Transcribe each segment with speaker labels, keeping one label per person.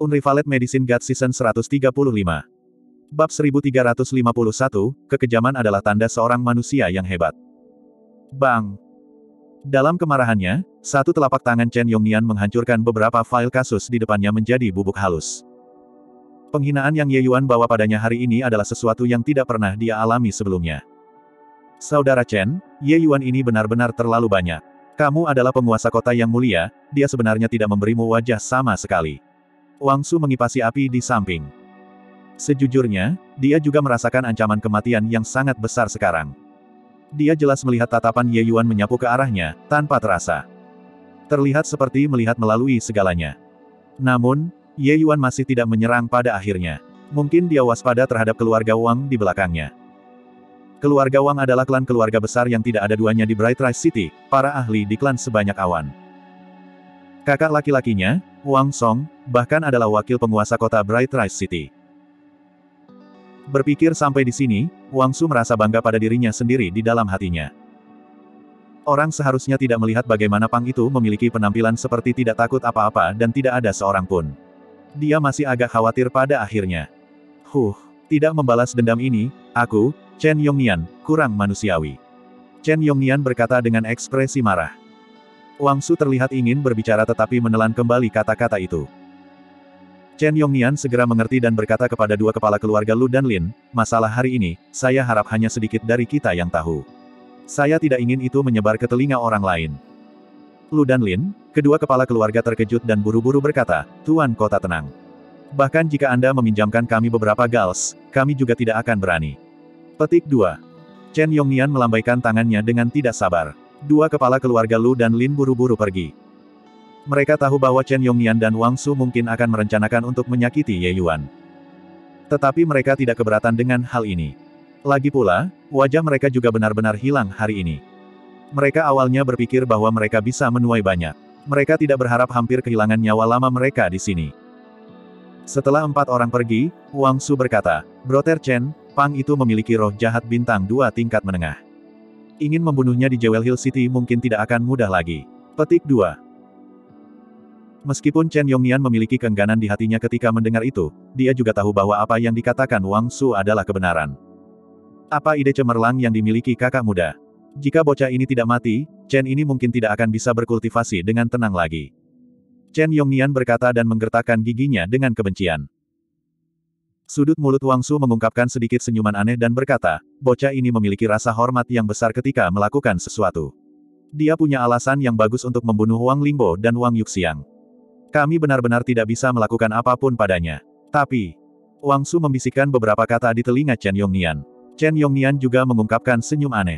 Speaker 1: Unrivaled Medicine God Season 135. Bab 1351, kekejaman adalah tanda seorang manusia yang hebat. Bang! Dalam kemarahannya, satu telapak tangan Chen Yongnian menghancurkan beberapa fail kasus di depannya menjadi bubuk halus. Penghinaan yang Ye Yuan bawa padanya hari ini adalah sesuatu yang tidak pernah dia alami sebelumnya. Saudara Chen, Ye Yuan ini benar-benar terlalu banyak. Kamu adalah penguasa kota yang mulia, dia sebenarnya tidak memberimu wajah sama sekali. Wang Su mengipasi api di samping. Sejujurnya, dia juga merasakan ancaman kematian yang sangat besar sekarang. Dia jelas melihat tatapan Ye Yuan menyapu ke arahnya, tanpa terasa. Terlihat seperti melihat melalui segalanya. Namun, Ye Yuan masih tidak menyerang pada akhirnya. Mungkin dia waspada terhadap keluarga Wang di belakangnya. Keluarga Wang adalah klan keluarga besar yang tidak ada duanya di Bright Rise City, para ahli di klan sebanyak awan. Kakak laki-lakinya, Wang Song, bahkan adalah wakil penguasa kota Bright Rise City. Berpikir sampai di sini, Wang Su merasa bangga pada dirinya sendiri di dalam hatinya. Orang seharusnya tidak melihat bagaimana Pang itu memiliki penampilan seperti tidak takut apa-apa dan tidak ada seorang pun. Dia masih agak khawatir pada akhirnya. Tidak membalas dendam ini, aku, Chen Yongnian, kurang manusiawi. Chen Yongnian berkata dengan ekspresi marah. Wang Su terlihat ingin berbicara tetapi menelan kembali kata-kata itu. Chen Yongnian segera mengerti dan berkata kepada dua kepala keluarga Lu dan Lin, masalah hari ini, saya harap hanya sedikit dari kita yang tahu. Saya tidak ingin itu menyebar ke telinga orang lain. Lu dan Lin, kedua kepala keluarga terkejut dan buru-buru berkata, Tuan Kota tenang. Bahkan jika Anda meminjamkan kami beberapa gals, kami juga tidak akan berani. Petik 2. Chen Yongnian melambaikan tangannya dengan tidak sabar. Dua kepala keluarga Lu dan Lin buru-buru pergi. Mereka tahu bahwa Chen Yongnian dan Wang Su mungkin akan merencanakan untuk menyakiti Ye Yuan. Tetapi mereka tidak keberatan dengan hal ini. Lagi pula, wajah mereka juga benar-benar hilang hari ini. Mereka awalnya berpikir bahwa mereka bisa menuai banyak. Mereka tidak berharap hampir kehilangan nyawa lama mereka di sini. Setelah 4 orang pergi, Wang Su berkata, Brother Chen, Pang itu memiliki roh jahat bintang 2 tingkat menengah. Ingin membunuhnya di Jewel Hill City mungkin tidak akan mudah lagi. Petik 2. Meskipun Chen Yongnian memiliki keengganan di hatinya ketika mendengar itu, dia juga tahu bahwa apa yang dikatakan Wang Su adalah kebenaran. Apa ide cemerlang yang dimiliki kakak muda? Jika bocah ini tidak mati, Chen ini mungkin tidak akan bisa berkultivasi dengan tenang lagi. Chen Yongnian berkata dan menggertakkan giginya dengan kebencian. Sudut mulut Wang Su mengungkapkan sedikit senyuman aneh dan berkata, bocah ini memiliki rasa hormat yang besar ketika melakukan sesuatu. Dia punya alasan yang bagus untuk membunuh Wang Lingbo dan Wang Yuxiang. Kami benar-benar tidak bisa melakukan apapun padanya. Tapi, Wang Su membisikkan beberapa kata di telinga Chen Yongnian. Chen Yongnian juga mengungkapkan senyum aneh.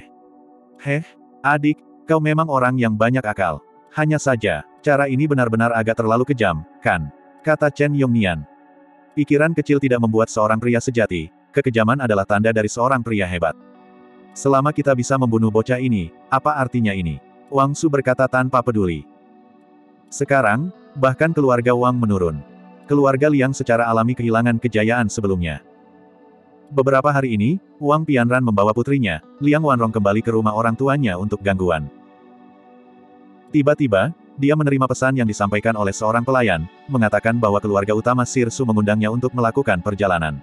Speaker 1: Adik, kau memang orang yang banyak akal. Hanya saja, cara ini benar-benar agak terlalu kejam, kan? Kata Chen Yongnian. Pikiran kecil tidak membuat seorang pria sejati, kekejaman adalah tanda dari seorang pria hebat. Selama kita bisa membunuh bocah ini, apa artinya ini? Wang Su berkata tanpa peduli. Sekarang, bahkan keluarga Wang menurun. Keluarga Liang secara alami kehilangan kejayaan sebelumnya. Beberapa hari ini, Wang Pianran membawa putrinya, Liang Wanrong kembali ke rumah orang tuanya untuk gangguan. Tiba-tiba, dia menerima pesan yang disampaikan oleh seorang pelayan, mengatakan bahwa keluarga utama Sir Su mengundangnya untuk melakukan perjalanan.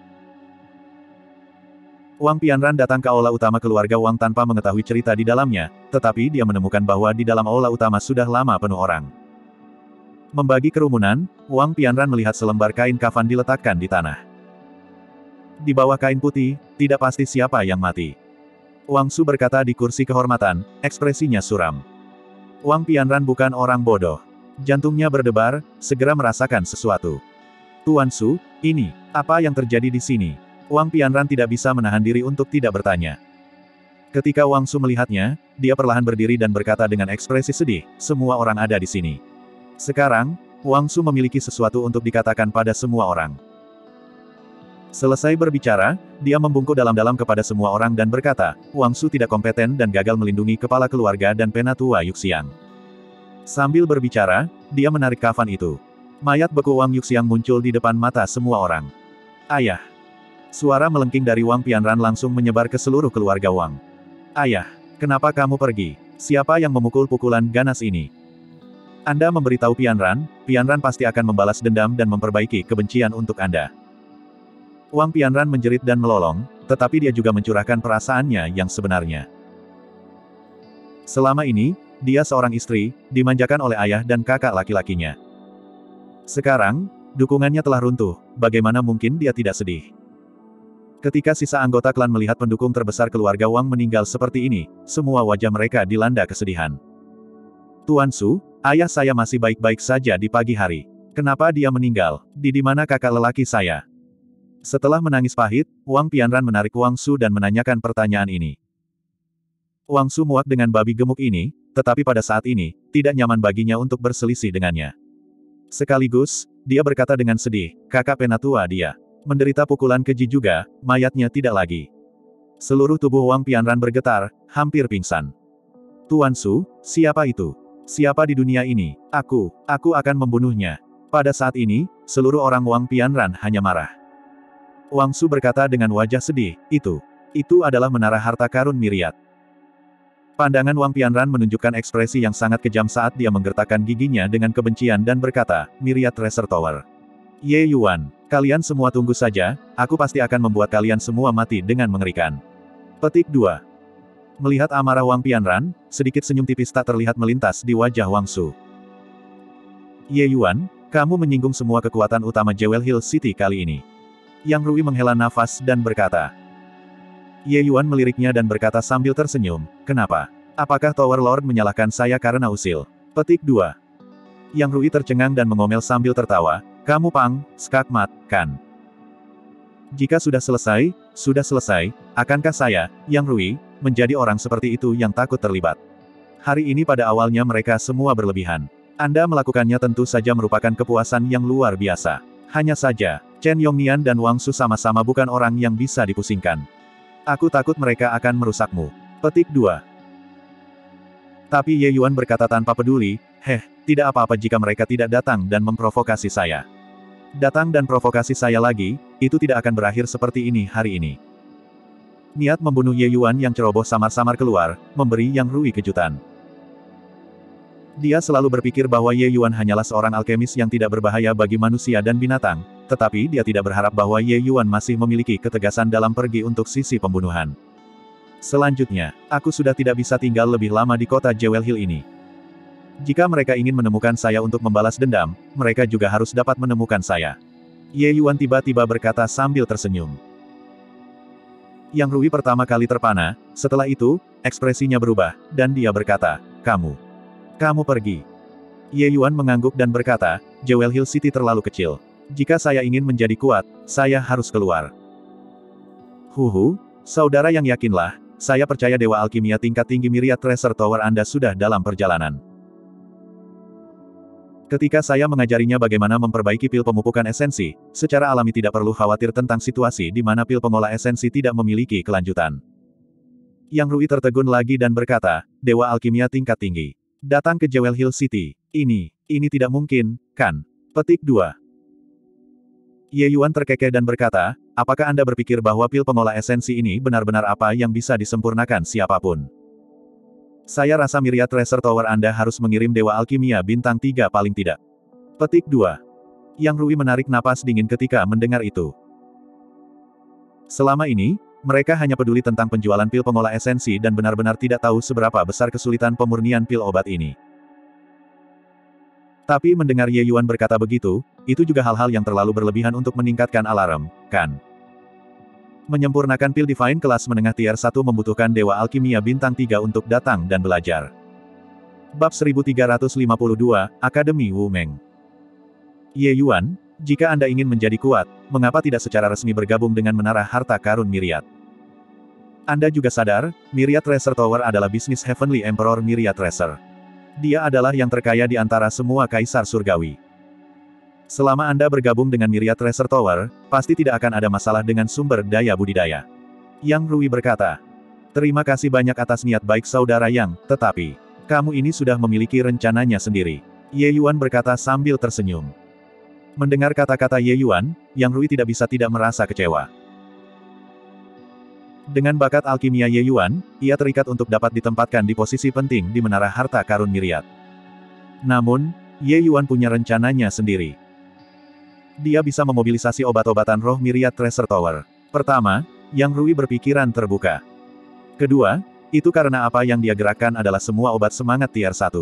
Speaker 1: Wang Pianran datang ke aula utama keluarga Wang tanpa mengetahui cerita di dalamnya, tetapi dia menemukan bahwa di dalam aula utama sudah lama penuh orang. Membagi kerumunan, Wang Pianran melihat selembar kain kafan diletakkan di tanah. Di bawah kain putih, tidak pasti siapa yang mati. Wang Su berkata di kursi kehormatan, ekspresinya suram. Wang Pianran bukan orang bodoh. Jantungnya berdebar, segera merasakan sesuatu. Tuan Su, ini, apa yang terjadi di sini? Wang Pianran tidak bisa menahan diri untuk tidak bertanya. Ketika Wang Su melihatnya, dia perlahan berdiri dan berkata dengan ekspresi sedih, semua orang ada di sini. Sekarang, Wang Su memiliki sesuatu untuk dikatakan pada semua orang. Selesai berbicara, dia membungkuk dalam-dalam kepada semua orang dan berkata, Wang Su tidak kompeten dan gagal melindungi kepala keluarga dan penatua Yuxiang. Sambil berbicara, dia menarik kafan itu. Mayat beku Wang Yuxiang muncul di depan mata semua orang. Ayah! Suara melengking dari Wang Pianran langsung menyebar ke seluruh keluarga Wang. Ayah! Kenapa kamu pergi? Siapa yang memukul pukulan ganas ini? Anda memberitahu Pianran, Pianran pasti akan membalas dendam dan memperbaiki kebencian untuk Anda. Wang Pianran menjerit dan melolong, tetapi dia juga mencurahkan perasaannya yang sebenarnya. Selama ini, dia seorang istri, dimanjakan oleh ayah dan kakak laki-lakinya. Sekarang, dukungannya telah runtuh, bagaimana mungkin dia tidak sedih? Ketika sisa anggota klan melihat pendukung terbesar keluarga Wang meninggal seperti ini, semua wajah mereka dilanda kesedihan. Tuan Su, ayah saya masih baik-baik saja di pagi hari. Kenapa dia meninggal? Di mana kakak lelaki saya? Setelah menangis pahit, Wang Pianran menarik Wang Su dan menanyakan pertanyaan ini. Wang Su muak dengan babi gemuk ini, tetapi pada saat ini, tidak nyaman baginya untuk berselisih dengannya. Sekaligus, dia berkata dengan sedih, kakak penatua dia. Menderita pukulan keji juga, mayatnya tidak lagi. Seluruh tubuh Wang Pianran bergetar, hampir pingsan. Tuan Su, siapa itu? Siapa di dunia ini? Aku akan membunuhnya. Pada saat ini, seluruh orang Wang Pianran hanya marah. Wang Su berkata dengan wajah sedih, itu adalah menara harta karun Myriad. Pandangan Wang Pianran menunjukkan ekspresi yang sangat kejam saat dia menggertakkan giginya dengan kebencian dan berkata, Myriad Treasure Tower. Ye Yuan, kalian semua tunggu saja, aku pasti akan membuat kalian semua mati dengan mengerikan. Petik 2. Melihat amarah Wang Pianran, sedikit senyum tipis tak terlihat melintas di wajah Wang Su. Ye Yuan, kamu menyinggung semua kekuatan utama Jewel Hill City kali ini. Yang Rui menghela nafas dan berkata. Ye Yuan meliriknya dan berkata sambil tersenyum, kenapa? Apakah Tower Lord menyalahkan saya karena usil? Petik 2. Yang Rui tercengang dan mengomel sambil tertawa, kamu Pang, skakmat, kan? Jika sudah selesai, akankah saya, Yang Rui, menjadi orang seperti itu yang takut terlibat? Hari ini pada awalnya mereka semua berlebihan. Anda melakukannya tentu saja merupakan kepuasan yang luar biasa. Hanya saja, Chen Yongnian dan Wang Su sama-sama bukan orang yang bisa dipusingkan. Aku takut mereka akan merusakmu. Petik 2. Tapi Ye Yuan berkata tanpa peduli, tidak apa-apa jika mereka tidak datang dan memprovokasi saya. Datang dan provokasi saya lagi, itu tidak akan berakhir seperti ini hari ini. Niat membunuh Ye Yuan yang ceroboh samar-samar keluar, memberi Yang Rui kejutan. Dia selalu berpikir bahwa Ye Yuan hanyalah seorang alkemis yang tidak berbahaya bagi manusia dan binatang, tetapi dia tidak berharap bahwa Ye Yuan masih memiliki ketegasan dalam pergi untuk sisi pembunuhan. Selanjutnya, aku sudah tidak bisa tinggal lebih lama di kota Jewel Hill ini. Jika mereka ingin menemukan saya untuk membalas dendam, mereka juga harus dapat menemukan saya. Ye Yuan tiba-tiba berkata sambil tersenyum. Yang Rui pertama kali terpana, setelah itu, ekspresinya berubah, dan dia berkata, kamu pergi. Ye Yuan mengangguk dan berkata, Jewel Hill City terlalu kecil. Jika saya ingin menjadi kuat, saya harus keluar. Saudara yang yakinlah, saya percaya Dewa Alkimia tingkat tinggi Myriad Treasure Tower Anda sudah dalam perjalanan. Ketika saya mengajarinya bagaimana memperbaiki pil pemupukan esensi, secara alami tidak perlu khawatir tentang situasi di mana pil pengolah esensi tidak memiliki kelanjutan. Yang Rui tertegun lagi dan berkata, Dewa Alkimia tingkat tinggi. Datang ke Jewel Hill City. Ini tidak mungkin, kan? Petik 2. Ye Yuan terkekeh dan berkata, apakah Anda berpikir bahwa pil pengolah esensi ini benar-benar apa yang bisa disempurnakan siapapun? Saya rasa Myriad Treasure Tower Anda harus mengirim Dewa Alkimia bintang 3 paling tidak. Petik 2. Yang Rui menarik napas dingin ketika mendengar itu. Selama ini, mereka hanya peduli tentang penjualan pil pengolah esensi dan benar-benar tidak tahu seberapa besar kesulitan pemurnian pil obat ini. Tapi mendengar Ye Yuan berkata begitu, itu juga hal-hal yang terlalu berlebihan untuk meningkatkan alarm, kan? Menyempurnakan pil Divine kelas menengah tier 1 membutuhkan Dewa Alkimia bintang 3 untuk datang dan belajar. Bab 1352, Akademi Wu Meng. Ye Yuan, jika Anda ingin menjadi kuat, mengapa tidak secara resmi bergabung dengan Menara Harta Karun Myriad? Anda juga sadar, Myriad Treasure Tower adalah bisnis Heavenly Emperor Myriad Treasure. Dia adalah yang terkaya di antara semua kaisar surgawi. Selama Anda bergabung dengan Myriad Treasure Tower, pasti tidak akan ada masalah dengan sumber daya budidaya. Yang Rui berkata, terima kasih banyak atas niat baik saudara Yang, tetapi, kamu ini sudah memiliki rencananya sendiri. Ye Yuan berkata sambil tersenyum. Mendengar kata-kata Ye Yuan, Yang Rui tidak bisa tidak merasa kecewa. Dengan bakat alkimia Ye Yuan, ia terikat untuk dapat ditempatkan di posisi penting di Menara Harta Karun Myriad. Namun, Ye Yuan punya rencananya sendiri. Dia bisa memobilisasi obat-obatan roh Myriad Treasure Tower. Pertama, Yang Rui berpikiran terbuka. Kedua, itu karena apa yang dia gerakkan adalah semua obat semangat tier 1.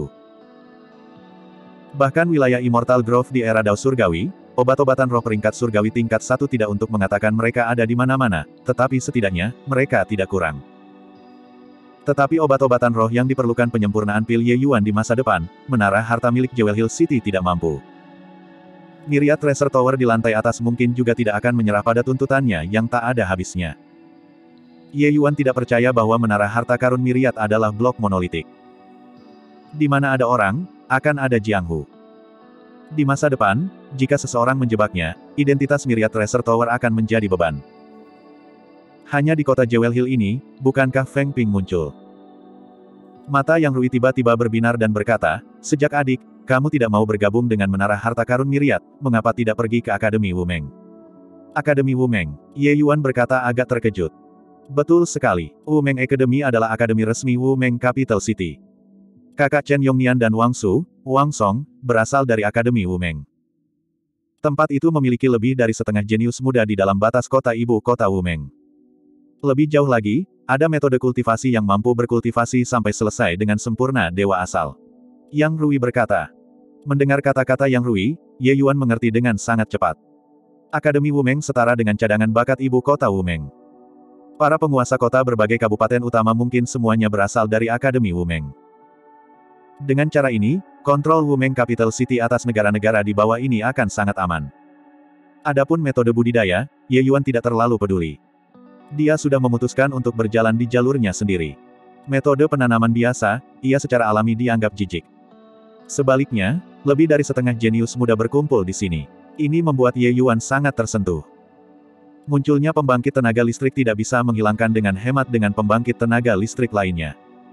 Speaker 1: Bahkan wilayah Immortal Grove di era Dao Surgawi, obat-obatan roh peringkat surgawi tingkat 1 tidak untuk mengatakan mereka ada di mana-mana, tetapi setidaknya, mereka tidak kurang. Tetapi obat-obatan roh yang diperlukan penyempurnaan pil Ye Yuan di masa depan, menara harta milik Jewel Hill City tidak mampu. Myriad Treasure Tower di lantai atas mungkin juga tidak akan menyerah pada tuntutannya yang tak ada habisnya. Ye Yuan tidak percaya bahwa menara harta karun Myriad adalah blok monolitik. Di mana ada orang, akan ada Jiang Hu. Di masa depan, jika seseorang menjebaknya, identitas Myriad Treasure Tower akan menjadi beban. Hanya di kota Jewel Hill ini, bukankah Feng Ping muncul? Mata Yang Rui tiba-tiba berbinar dan berkata, sejak adik, kamu tidak mau bergabung dengan menara harta karun Myriad, mengapa tidak pergi ke Akademi Wumeng? Akademi Wumeng, Ye Yuan berkata agak terkejut. Betul sekali, Wumeng Academy adalah akademi resmi Wumeng Capital City. Kakak Chen Yongnian dan Wang Su, Wang Song, berasal dari Akademi Wumeng. Tempat itu memiliki lebih dari setengah jenius muda di dalam batas kota ibu kota Wumeng. Lebih jauh lagi, ada metode kultivasi yang mampu berkultivasi sampai selesai dengan sempurna dewa asal. Yang Rui berkata. Mendengar kata-kata Yang Rui, Ye Yuan mengerti dengan sangat cepat. Akademi Wumeng setara dengan cadangan bakat ibu kota Wumeng. Para penguasa kota berbagai kabupaten utama mungkin semuanya berasal dari Akademi Wumeng. Dengan cara ini, kontrol Wumeng Capital City atas negara-negara di bawah ini akan sangat aman. Adapun metode budidaya, Ye Yuan tidak terlalu peduli. Dia sudah memutuskan untuk berjalan di jalurnya sendiri. Metode penanaman biasa, ia secara alami dianggap jijik. Sebaliknya, lebih dari setengah jenius muda berkumpul di sini. Ini membuat Ye Yuan sangat tersentuh. Munculnya pembangkit tenaga listrik tidak bisa menghilangkan dengan hemat dengan pembangkit tenaga listrik lainnya.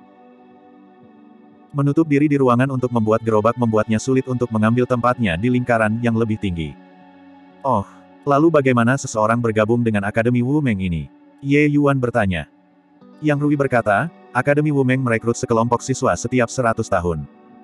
Speaker 1: Menutup diri di ruangan untuk membuat gerobak membuatnya sulit untuk mengambil tempatnya di lingkaran yang lebih tinggi. Oh, lalu bagaimana seseorang bergabung dengan Akademi Wumeng ini? Ye Yuan bertanya. Yang Rui berkata, Akademi Wumeng merekrut sekelompok siswa setiap 100 tahun.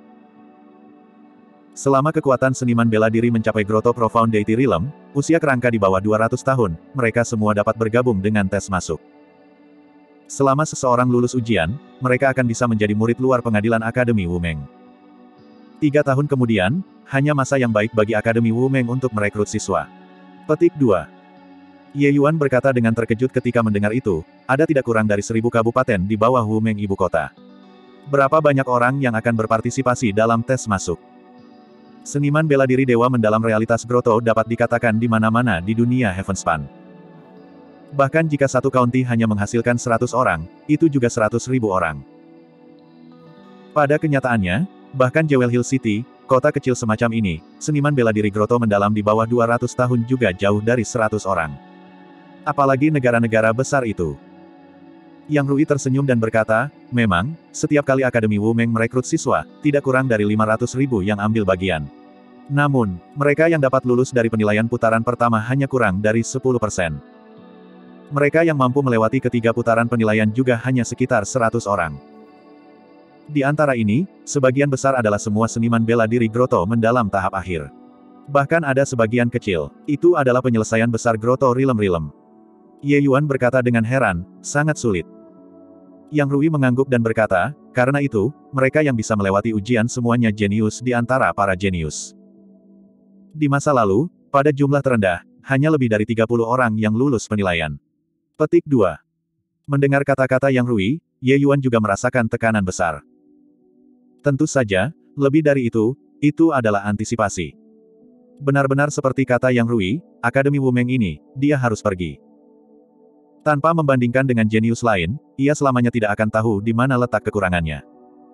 Speaker 1: Selama kekuatan seniman bela diri mencapai Grotto Profound Deity Realm, usia kerangka di bawah 200 tahun, mereka semua dapat bergabung dengan tes masuk. Selama seseorang lulus ujian, mereka akan bisa menjadi murid luar pengadilan Akademi Wumeng. 3 tahun kemudian, hanya masa yang baik bagi Akademi Wumeng untuk merekrut siswa. Petik 2. Ye Yuan berkata dengan terkejut ketika mendengar itu, ada tidak kurang dari 1000 kabupaten di bawah Wumeng ibu kota. Berapa banyak orang yang akan berpartisipasi dalam tes masuk? Seniman bela diri dewa mendalam realitas Grotto dapat dikatakan di mana-mana di dunia Heavenspan. Bahkan jika satu county hanya menghasilkan 100 orang, itu juga 100.000 orang. Pada kenyataannya, bahkan Jewel Hill City, kota kecil semacam ini, seniman bela diri Grotto mendalam di bawah 200 tahun juga jauh dari 100 orang. Apalagi negara-negara besar itu. Yang Rui tersenyum dan berkata, memang, setiap kali Akademi Wumeng merekrut siswa, tidak kurang dari 500.000 yang ambil bagian. Namun, mereka yang dapat lulus dari penilaian putaran pertama hanya kurang dari 10%. Mereka yang mampu melewati ketiga putaran penilaian juga hanya sekitar 100 orang. Di antara ini, sebagian besar adalah semua seniman bela diri Grotto mendalam tahap akhir. Bahkan ada sebagian kecil, itu adalah penyelesaian besar Grotto Realm. Ye Yuan berkata dengan heran, sangat sulit. Yang Rui mengangguk dan berkata, karena itu, mereka yang bisa melewati ujian semuanya jenius di antara para jenius. Di masa lalu, pada jumlah terendah, hanya lebih dari 30 orang yang lulus penilaian. Petik 2. Mendengar kata-kata Yang Rui, Ye Yuan juga merasakan tekanan besar. Tentu saja, lebih dari itu adalah antisipasi. Benar-benar seperti kata Yang Rui, Akademi Wumeng ini, dia harus pergi. Tanpa membandingkan dengan jenius lain, ia selamanya tidak akan tahu di mana letak kekurangannya.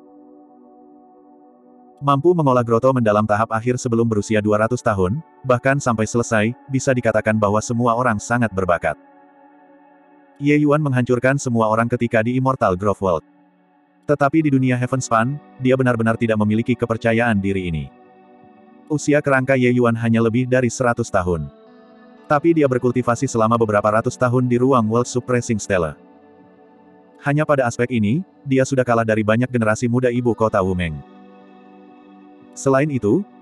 Speaker 1: Mampu mengolah Grotto mendalam tahap akhir sebelum berusia 200 tahun, bahkan sampai selesai, bisa dikatakan bahwa semua orang sangat berbakat. Ye Yuan menghancurkan semua orang ketika di Immortal Grove World. Tetapi di dunia Heavenspan, dia benar-benar tidak memiliki kepercayaan diri ini. Usia kerangka Ye Yuan hanya lebih dari 100 tahun. Tapi dia berkultivasi selama beberapa ratus tahun di ruang World Suppressing Stella. Hanya pada aspek ini, dia sudah kalah dari banyak generasi muda ibu kota Wumeng. Selain itu,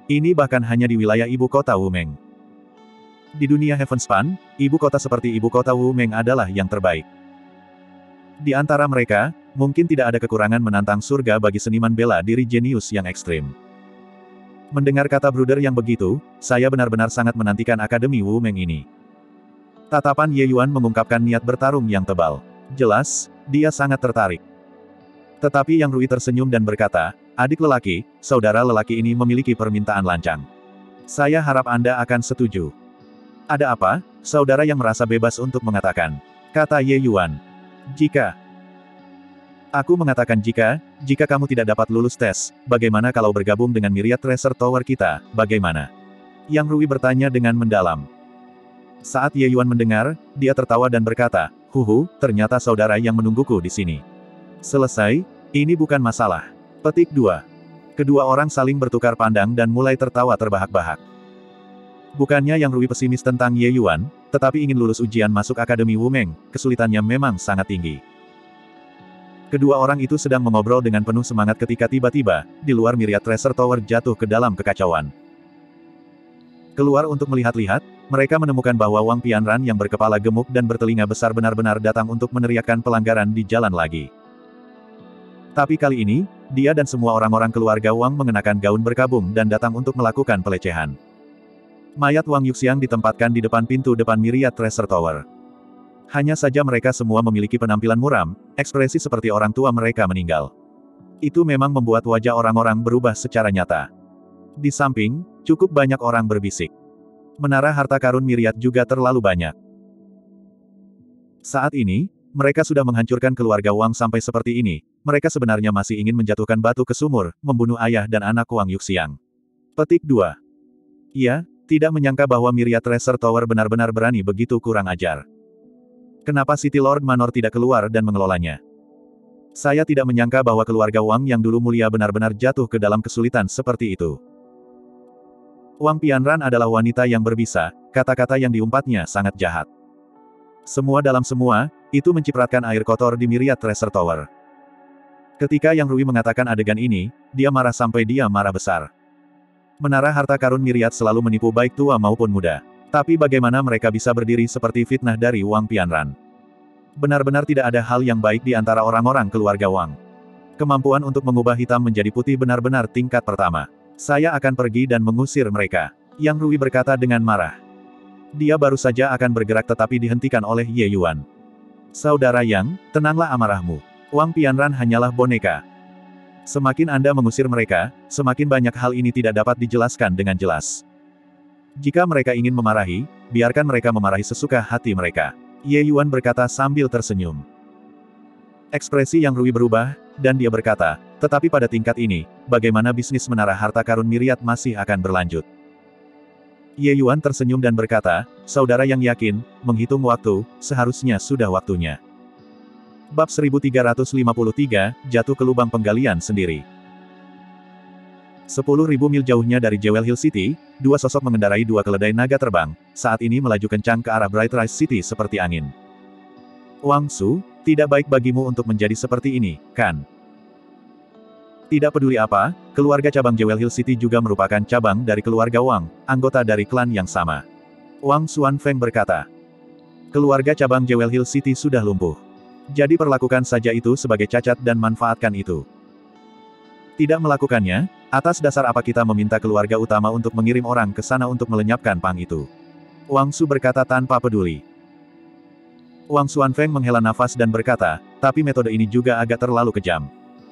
Speaker 1: Ini bahkan hanya di wilayah ibu kota Wumeng. Di dunia Heavenspan, ibu kota seperti ibu kota Wumeng adalah yang terbaik. Di antara mereka, mungkin tidak ada kekurangan menantang surga bagi seniman bela diri jenius yang ekstrim. Mendengar kata Bruder yang begitu, saya benar-benar sangat menantikan Akademi Wumeng ini. Tatapan Ye Yuan mengungkapkan niat bertarung yang tebal. Jelas, dia sangat tertarik. Tetapi Yang Rui tersenyum dan berkata, adik lelaki, saudara lelaki ini memiliki permintaan lancang. Saya harap Anda akan setuju. Ada apa, saudara yang merasa bebas untuk mengatakan? Kata Ye Yuan. Jika aku mengatakan jika kamu tidak dapat lulus tes, bagaimana kalau bergabung dengan Myriad Treasure Tower kita, bagaimana? Yang Rui bertanya dengan mendalam. Saat Ye Yuan mendengar, dia tertawa dan berkata, ternyata saudara yang menungguku di sini. Selesai, ini bukan masalah. Petik 2. Kedua orang saling bertukar pandang dan mulai tertawa terbahak-bahak. Bukannya Yang Rui pesimis tentang Ye Yuan, tetapi ingin lulus ujian masuk Akademi Wumeng, kesulitannya memang sangat tinggi. Kedua orang itu sedang mengobrol dengan penuh semangat ketika tiba-tiba, di luar Myriad Treasure Tower jatuh ke dalam kekacauan. Keluar untuk melihat-lihat, mereka menemukan bahwa Wang Pianran yang berkepala gemuk dan bertelinga besar benar-benar datang untuk meneriakkan pelanggaran di jalan lagi. Tapi kali ini, dia dan semua orang-orang keluarga Wang mengenakan gaun berkabung dan datang untuk melakukan pelecehan. Mayat Wang Yuxiang ditempatkan di depan pintu depan Myriad Treasure Tower. Hanya saja mereka semua memiliki penampilan muram, ekspresi seperti orang tua mereka meninggal. Itu memang membuat wajah orang-orang berubah secara nyata. Di samping, cukup banyak orang berbisik. Menara harta karun Myriad juga terlalu banyak. Saat ini, mereka sudah menghancurkan keluarga Wang sampai seperti ini, mereka sebenarnya masih ingin menjatuhkan batu ke sumur, membunuh ayah dan anak Wang Yuxiang. Petik 2. Ia tidak menyangka bahwa Myriad Treasure Tower benar-benar berani begitu kurang ajar. Kenapa City Lord Manor tidak keluar dan mengelolanya? Saya tidak menyangka bahwa keluarga Wang yang dulu mulia benar-benar jatuh ke dalam kesulitan seperti itu. Wang Pianran adalah wanita yang berbisa, kata-kata yang diumpatnya sangat jahat. Semua dalam semua, itu mencipratkan air kotor di Myriad Treasure Tower. Ketika Yang Rui mengatakan adegan ini, dia marah sampai dia marah besar. Menara harta karun Myriad selalu menipu baik tua maupun muda. Tapi bagaimana mereka bisa berdiri seperti fitnah dari Wang Pianran? Benar-benar tidak ada hal yang baik di antara orang-orang keluarga Wang. Kemampuan untuk mengubah hitam menjadi putih benar-benar tingkat pertama. Saya akan pergi dan mengusir mereka. Yang Rui berkata dengan marah. Dia baru saja akan bergerak tetapi dihentikan oleh Ye Yuan. Saudara Yang, tenanglah amarahmu. Wang Pianran hanyalah boneka. Semakin Anda mengusir mereka, semakin banyak hal ini tidak dapat dijelaskan dengan jelas. Jika mereka ingin memarahi, biarkan mereka memarahi sesuka hati mereka. Ye Yuan berkata sambil tersenyum. Ekspresi Yang Rui berubah, dan dia berkata, tetapi pada tingkat ini, bagaimana bisnis menara harta karun Myriad masih akan berlanjut? Ye Yuan tersenyum dan berkata, saudara Yang yakin, menghitung waktu, seharusnya sudah waktunya. Bab 1353, jatuh ke lubang penggalian sendiri. 10.000 mil jauhnya dari Jewel Hill City, dua sosok mengendarai dua keledai naga terbang, saat ini melaju kencang ke arah Bright Rise City seperti angin. Wang Su, tidak baik bagimu untuk menjadi seperti ini, kan? Tidak peduli apa, keluarga cabang Jewel Hill City juga merupakan cabang dari keluarga Wang, anggota dari klan yang sama. Wang Xuanfeng berkata, keluarga cabang Jewel Hill City sudah lumpuh. Jadi perlakukan saja itu sebagai cacat dan manfaatkan itu. Tidak melakukannya, atas dasar apa kita meminta keluarga utama untuk mengirim orang ke sana untuk melenyapkan pang itu? Wang Su berkata tanpa peduli. Wang Xuanfeng menghela nafas dan berkata, tapi metode ini juga agak terlalu kejam.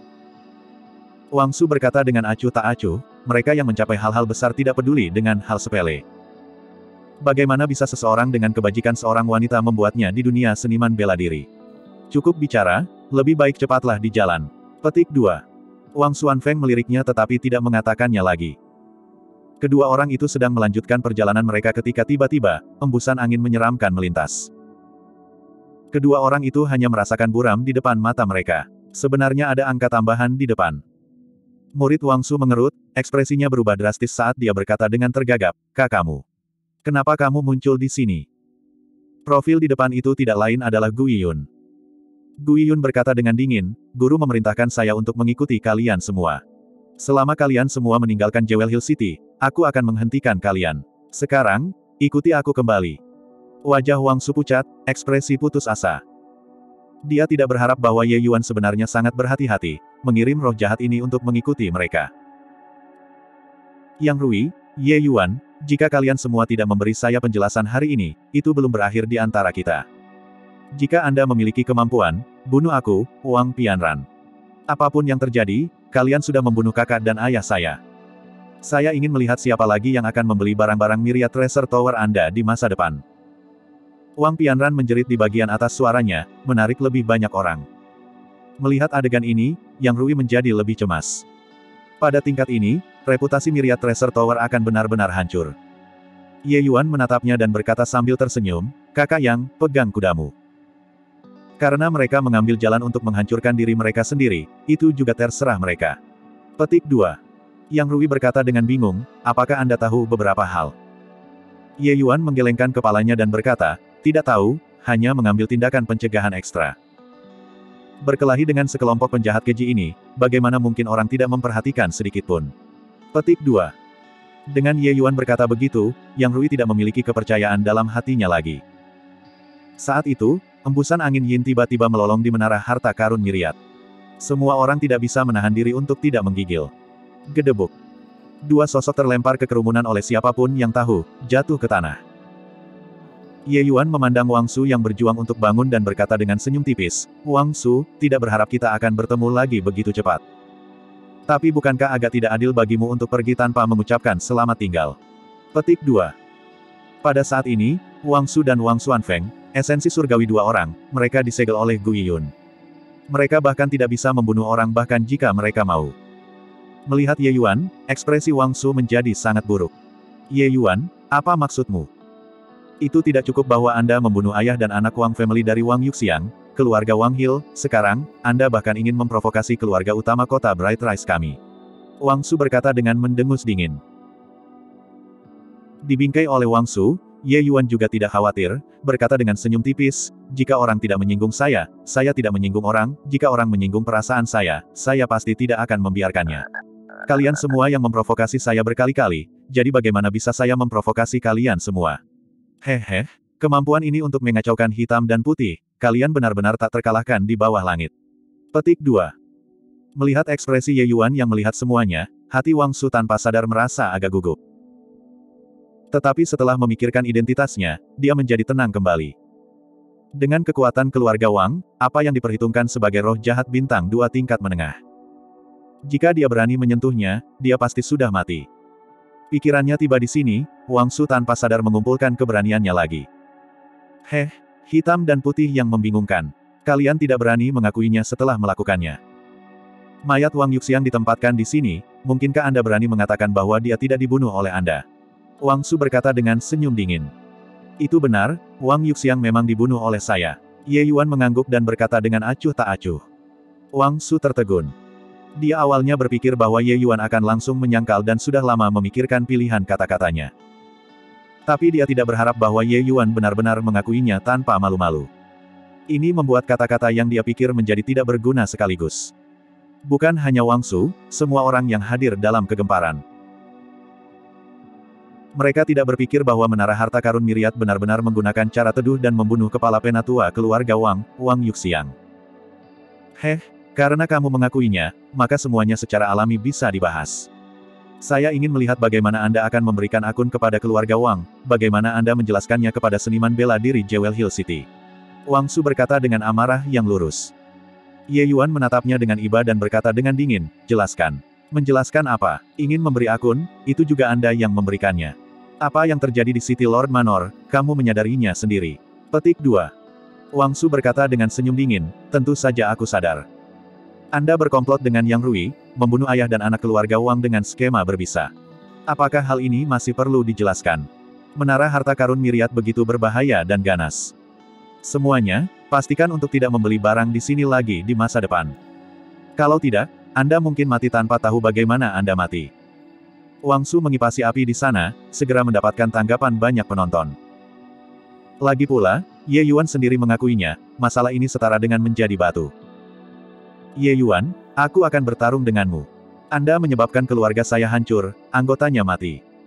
Speaker 1: Wang Su berkata dengan acuh tak acuh, mereka yang mencapai hal-hal besar tidak peduli dengan hal sepele. Bagaimana bisa seseorang dengan kebajikan seorang wanita membuatnya di dunia seniman bela diri? Cukup bicara, lebih baik cepatlah di jalan. Petik 2. Wang Xuanfeng meliriknya tetapi tidak mengatakannya lagi. Kedua orang itu sedang melanjutkan perjalanan mereka ketika tiba-tiba, embusan angin menyeramkan melintas. Kedua orang itu hanya merasakan buram di depan mata mereka. Sebenarnya ada angka tambahan di depan. Murid Wang Su mengerut, ekspresinya berubah drastis saat dia berkata dengan tergagap, kakakmu. Kenapa kamu muncul di sini? Profil di depan itu tidak lain adalah Gu Yiyun. Gu Yiyun berkata dengan dingin, guru memerintahkan saya untuk mengikuti kalian semua. Selama kalian semua meninggalkan Jewel Hill City, aku akan menghentikan kalian. Sekarang, ikuti aku kembali. Wajah Wang Su pucat, ekspresi putus asa. Dia tidak berharap bahwa Ye Yuan sebenarnya sangat berhati-hati, mengirim roh jahat ini untuk mengikuti mereka. Yang Rui, Ye Yuan, jika kalian semua tidak memberi saya penjelasan hari ini, itu belum berakhir di antara kita. Jika Anda memiliki kemampuan, bunuh aku, Wang Pianran. Apapun yang terjadi, kalian sudah membunuh kakak dan ayah saya. Saya ingin melihat siapa lagi yang akan membeli barang-barang Myriad Treasure Tower Anda di masa depan. Wang Pianran menjerit di bagian atas suaranya, menarik lebih banyak orang. Melihat adegan ini, Yang Rui menjadi lebih cemas. Pada tingkat ini, reputasi Myriad Treasure Tower akan benar-benar hancur. Ye Yuan menatapnya dan berkata sambil tersenyum, "Kakak Yang, pegang kudamu." Karena mereka mengambil jalan untuk menghancurkan diri mereka sendiri, itu juga terserah mereka. Petik 2. Yang Rui berkata dengan bingung, apakah Anda tahu beberapa hal? Ye Yuan menggelengkan kepalanya dan berkata, tidak tahu, hanya mengambil tindakan pencegahan ekstra. Berkelahi dengan sekelompok penjahat keji ini, bagaimana mungkin orang tidak memperhatikan sedikitpun? Petik 2. Dengan Ye Yuan berkata begitu, Yang Rui tidak memiliki kepercayaan dalam hatinya lagi. Saat itu, hembusan angin yin tiba-tiba melolong di menara harta karun Myriad. Semua orang tidak bisa menahan diri untuk tidak menggigil. Gedebuk. Dua sosok terlempar ke kerumunan oleh siapapun yang tahu, jatuh ke tanah. Ye Yuan memandang Wang Su yang berjuang untuk bangun dan berkata dengan senyum tipis, Wang Su, tidak berharap kita akan bertemu lagi begitu cepat. Tapi bukankah agak tidak adil bagimu untuk pergi tanpa mengucapkan selamat tinggal? Petik 2. Pada saat ini, Wang Su dan Wang Xuanfeng, esensi surgawi dua orang, mereka disegel oleh Gu Yiyun. Mereka bahkan tidak bisa membunuh orang bahkan jika mereka mau. Melihat Ye Yuan, ekspresi Wang Su menjadi sangat buruk. Ye Yuan, apa maksudmu? Itu tidak cukup bahwa Anda membunuh ayah dan anak Wang family dari Wang Yuxiang, keluarga Wang Hill, sekarang, Anda bahkan ingin memprovokasi keluarga utama kota Bright Rise kami. Wang Su berkata dengan mendengus dingin. Dibingkai oleh Wang Su, Ye Yuan juga tidak khawatir, berkata dengan senyum tipis, jika orang tidak menyinggung saya tidak menyinggung orang, jika orang menyinggung perasaan saya pasti tidak akan membiarkannya. Kalian semua yang memprovokasi saya berkali-kali, jadi bagaimana bisa saya memprovokasi kalian semua? Hehe, kemampuan ini untuk mengacaukan hitam dan putih, kalian benar-benar tak terkalahkan di bawah langit. Petik 2. Melihat ekspresi Ye Yuan yang melihat semuanya, hati Wang Su tanpa sadar merasa agak gugup. Tetapi setelah memikirkan identitasnya, dia menjadi tenang kembali. Dengan kekuatan keluarga Wang, apa yang diperhitungkan sebagai roh jahat bintang 2 tingkat menengah. Jika dia berani menyentuhnya, dia pasti sudah mati. Pikirannya tiba di sini, Wang Su tanpa sadar mengumpulkan keberaniannya lagi. Hitam dan putih yang membingungkan. Kalian tidak berani mengakuinya setelah melakukannya. Mayat Wang Yuxiang ditempatkan di sini, mungkinkah Anda berani mengatakan bahwa dia tidak dibunuh oleh Anda? Wang Su berkata dengan senyum dingin. Itu benar, Wang Yuxiang memang dibunuh oleh saya. Ye Yuan mengangguk dan berkata dengan acuh tak acuh. Wang Su tertegun. Dia awalnya berpikir bahwa Ye Yuan akan langsung menyangkal dan sudah lama memikirkan pilihan kata-katanya. Tapi dia tidak berharap bahwa Ye Yuan benar-benar mengakuinya tanpa malu-malu. Ini membuat kata-kata yang dia pikir menjadi tidak berguna sekaligus. Bukan hanya Wang Su, semua orang yang hadir dalam kegemparan. Mereka tidak berpikir bahwa menara harta karun Myriad benar-benar menggunakan cara teduh dan membunuh kepala penatua keluarga Wang, Wang Yuxiang. Karena kamu mengakuinya, maka semuanya secara alami bisa dibahas. Saya ingin melihat bagaimana Anda akan memberikan akun kepada keluarga Wang, bagaimana Anda menjelaskannya kepada seniman bela diri Jewel Hill City. Wang Su berkata dengan amarah yang lurus. Ye Yuan menatapnya dengan iba dan berkata dengan dingin, jelaskan. Menjelaskan apa? Ingin memberi akun, itu juga Anda yang memberikannya. Apa yang terjadi di City Lord Manor, kamu menyadarinya sendiri. Petik 2. Wang Su berkata dengan senyum dingin, tentu saja aku sadar. Anda berkomplot dengan Yang Rui, membunuh ayah dan anak keluarga Wang dengan skema berbisa. Apakah hal ini masih perlu dijelaskan? Menara harta karun Myriad begitu berbahaya dan ganas. Semuanya, pastikan untuk tidak membeli barang di sini lagi di masa depan. Kalau tidak, Anda mungkin mati tanpa tahu bagaimana Anda mati. Wang Su mengipasi api di sana, segera mendapatkan tanggapan banyak penonton. Lagi pula, Ye Yuan sendiri mengakuinya, masalah ini setara dengan menjadi batu. Ye Yuan, aku akan bertarung denganmu. Anda menyebabkan keluarga saya hancur, anggotanya mati.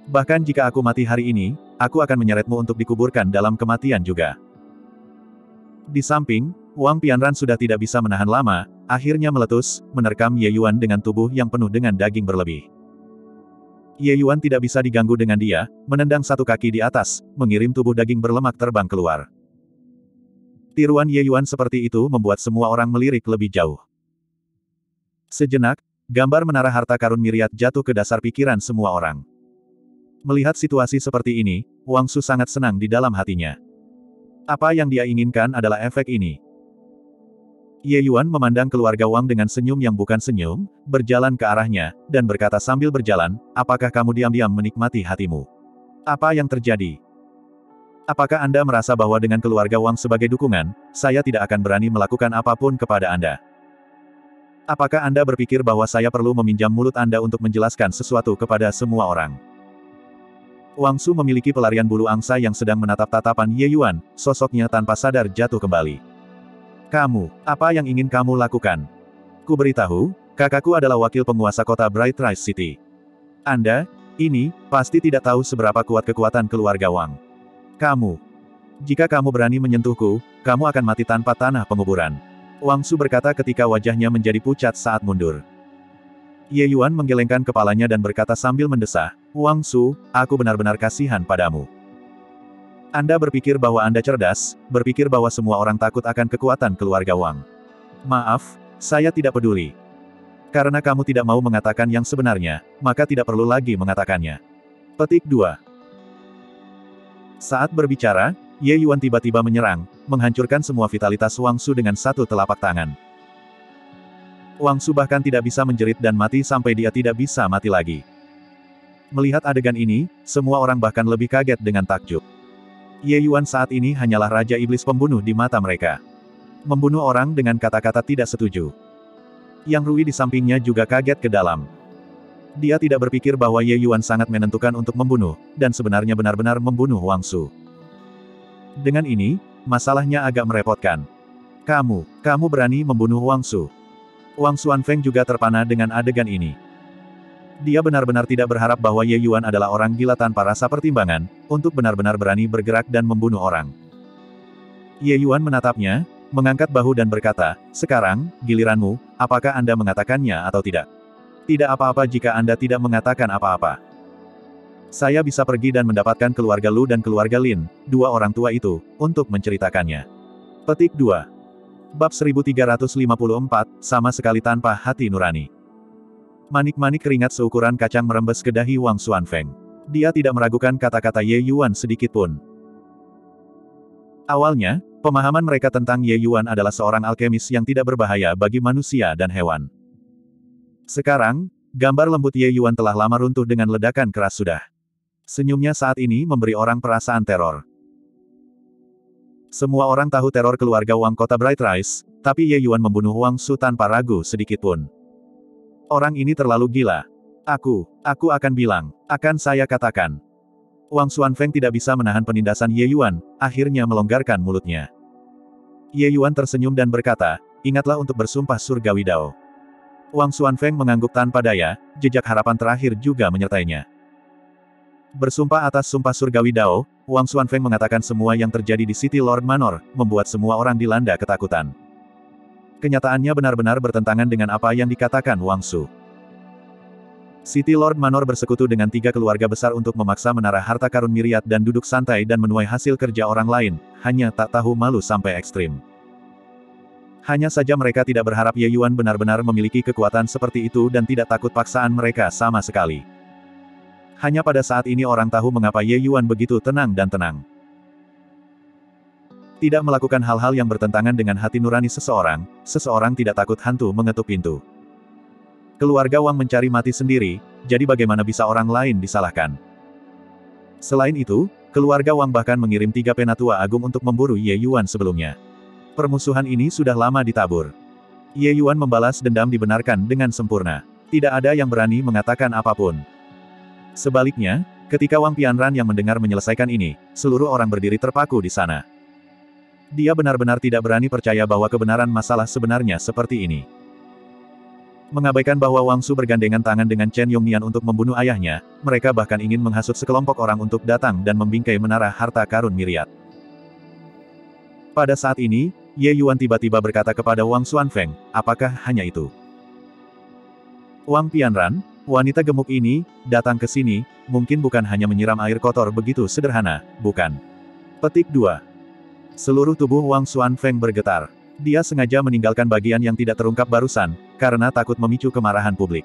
Speaker 1: Bahkan jika aku mati hari ini, aku akan menyeretmu untuk dikuburkan dalam kematian juga. Di samping, Wang Pianran sudah tidak bisa menahan lama, akhirnya meletus, menerkam Ye Yuan dengan tubuh yang penuh dengan daging berlebih. Ye Yuan tidak bisa diganggu dengan dia, menendang satu kaki di atas, mengirim tubuh daging berlemak terbang keluar. Tiruan Ye Yuan seperti itu membuat semua orang melirik lebih jauh. Sejenak, gambar menara harta karun Miriat jatuh ke dasar pikiran semua orang. Melihat situasi seperti ini, Wang Su sangat senang di dalam hatinya. Apa yang dia inginkan adalah efek ini. Ye Yuan memandang keluarga Wang dengan senyum yang bukan senyum, berjalan ke arahnya, dan berkata sambil berjalan, apakah kamu diam-diam menikmati hatimu? Apa yang terjadi? Apakah Anda merasa bahwa dengan keluarga Wang sebagai dukungan, saya tidak akan berani melakukan apapun kepada Anda? Apakah Anda berpikir bahwa saya perlu meminjam mulut Anda untuk menjelaskan sesuatu kepada semua orang? Wang Su memiliki pelarian bulu angsa yang sedang menatap tatapan Ye Yuan, sosoknya tanpa sadar jatuh kembali. Kamu, apa yang ingin kamu lakukan? Ku beritahu, kakakku adalah wakil penguasa kota Bright Rise City. Anda, ini, pasti tidak tahu seberapa kuat kekuatan keluarga Wang. Kamu. Jika kamu berani menyentuhku, kamu akan mati tanpa tanah penguburan. Wang Su berkata ketika wajahnya menjadi pucat saat mundur. Ye Yuan menggelengkan kepalanya dan berkata sambil mendesah, Wang Su, aku benar-benar kasihan padamu. Anda berpikir bahwa Anda cerdas, berpikir bahwa semua orang takut akan kekuatan keluarga Wang. Maaf, saya tidak peduli. Karena kamu tidak mau mengatakan yang sebenarnya, maka tidak perlu lagi mengatakannya. Petik 2. Saat berbicara, Ye Yuan tiba-tiba menyerang, menghancurkan semua vitalitas Wang Su dengan satu telapak tangan. Wang Su bahkan tidak bisa menjerit dan mati sampai dia tidak bisa mati lagi. Melihat adegan ini, semua orang bahkan lebih kaget dengan takjub. Ye Yuan saat ini hanyalah Raja Iblis pembunuh di mata mereka. Membunuh orang dengan kata-kata tidak setuju. Yang Rui di sampingnya juga kaget ke dalam. Dia tidak berpikir bahwa Ye Yuan sangat menentukan untuk membunuh, dan sebenarnya benar-benar membunuh Wang Su. Dengan ini, masalahnya agak merepotkan. Kamu berani membunuh Wang Su. Wang Xuanfeng juga terpana dengan adegan ini. Dia benar-benar tidak berharap bahwa Ye Yuan adalah orang gila tanpa rasa pertimbangan, untuk benar-benar berani bergerak dan membunuh orang. Ye Yuan menatapnya, mengangkat bahu dan berkata, sekarang, giliranmu, apakah Anda mengatakannya atau tidak? Tidak apa-apa jika Anda tidak mengatakan apa-apa. Saya bisa pergi dan mendapatkan keluarga Lu dan keluarga Lin, dua orang tua itu, untuk menceritakannya. Petik 2. Bab 1354, sama sekali tanpa hati nurani. Manik-manik keringat seukuran kacang merembes ke dahi Wang Xuanfeng. Dia tidak meragukan kata-kata Ye Yuan sedikitpun. Awalnya, pemahaman mereka tentang Ye Yuan adalah seorang alkemis yang tidak berbahaya bagi manusia dan hewan. Sekarang, gambar lembut Ye Yuan telah lama runtuh dengan ledakan keras sudah. Senyumnya saat ini memberi orang perasaan teror. Semua orang tahu teror keluarga Wang kota Bright Rise, tapi Ye Yuan membunuh Wang Su tanpa ragu sedikitpun. Orang ini terlalu gila. Aku akan bilang, akan saya katakan. Wang Xuanfeng tidak bisa menahan penindasan Ye Yuan, akhirnya melonggarkan mulutnya. Ye Yuan tersenyum dan berkata, ingatlah untuk bersumpah surgawi Dao. Wang Xuanfeng mengangguk tanpa daya, jejak harapan terakhir juga menyertainya. Bersumpah atas sumpah surgawi Dao, Wang Xuanfeng mengatakan semua yang terjadi di City Lord Manor, membuat semua orang dilanda ketakutan. Kenyataannya benar-benar bertentangan dengan apa yang dikatakan Wang Su. City Lord Manor bersekutu dengan 3 keluarga besar untuk memaksa menara harta karun Miriat dan duduk santai dan menuai hasil kerja orang lain, hanya tak tahu malu sampai ekstrim. Hanya saja mereka tidak berharap Ye Yuan benar-benar memiliki kekuatan seperti itu dan tidak takut paksaan mereka sama sekali. Hanya pada saat ini orang tahu mengapa Ye Yuan begitu tenang dan tenang. Tidak melakukan hal-hal yang bertentangan dengan hati nurani seseorang, seseorang tidak takut hantu mengetuk pintu. Keluarga Wang mencari mati sendiri, jadi bagaimana bisa orang lain disalahkan? Selain itu, keluarga Wang bahkan mengirim 3 penatua agung untuk memburu Ye Yuan sebelumnya. Permusuhan ini sudah lama ditabur. Ye Yuan membalas dendam dibenarkan dengan sempurna. Tidak ada yang berani mengatakan apapun. Sebaliknya, ketika Wang Pianran yang mendengar menyelesaikan ini, seluruh orang berdiri terpaku di sana. Dia benar-benar tidak berani percaya bahwa kebenaran masalah sebenarnya seperti ini. Mengabaikan bahwa Wang Su bergandengan tangan dengan Chen Yongnian untuk membunuh ayahnya, mereka bahkan ingin menghasut sekelompok orang untuk datang dan membingkai menara harta karun Myriad. Pada saat ini, Ye Yuan tiba-tiba berkata kepada Wang Xuanfeng, apakah hanya itu? Wang Pianran, wanita gemuk ini, datang ke sini, mungkin bukan hanya menyiram air kotor begitu sederhana, bukan? Petik 2. Seluruh tubuh Wang Xuanfeng bergetar. Dia sengaja meninggalkan bagian yang tidak terungkap barusan, karena takut memicu kemarahan publik.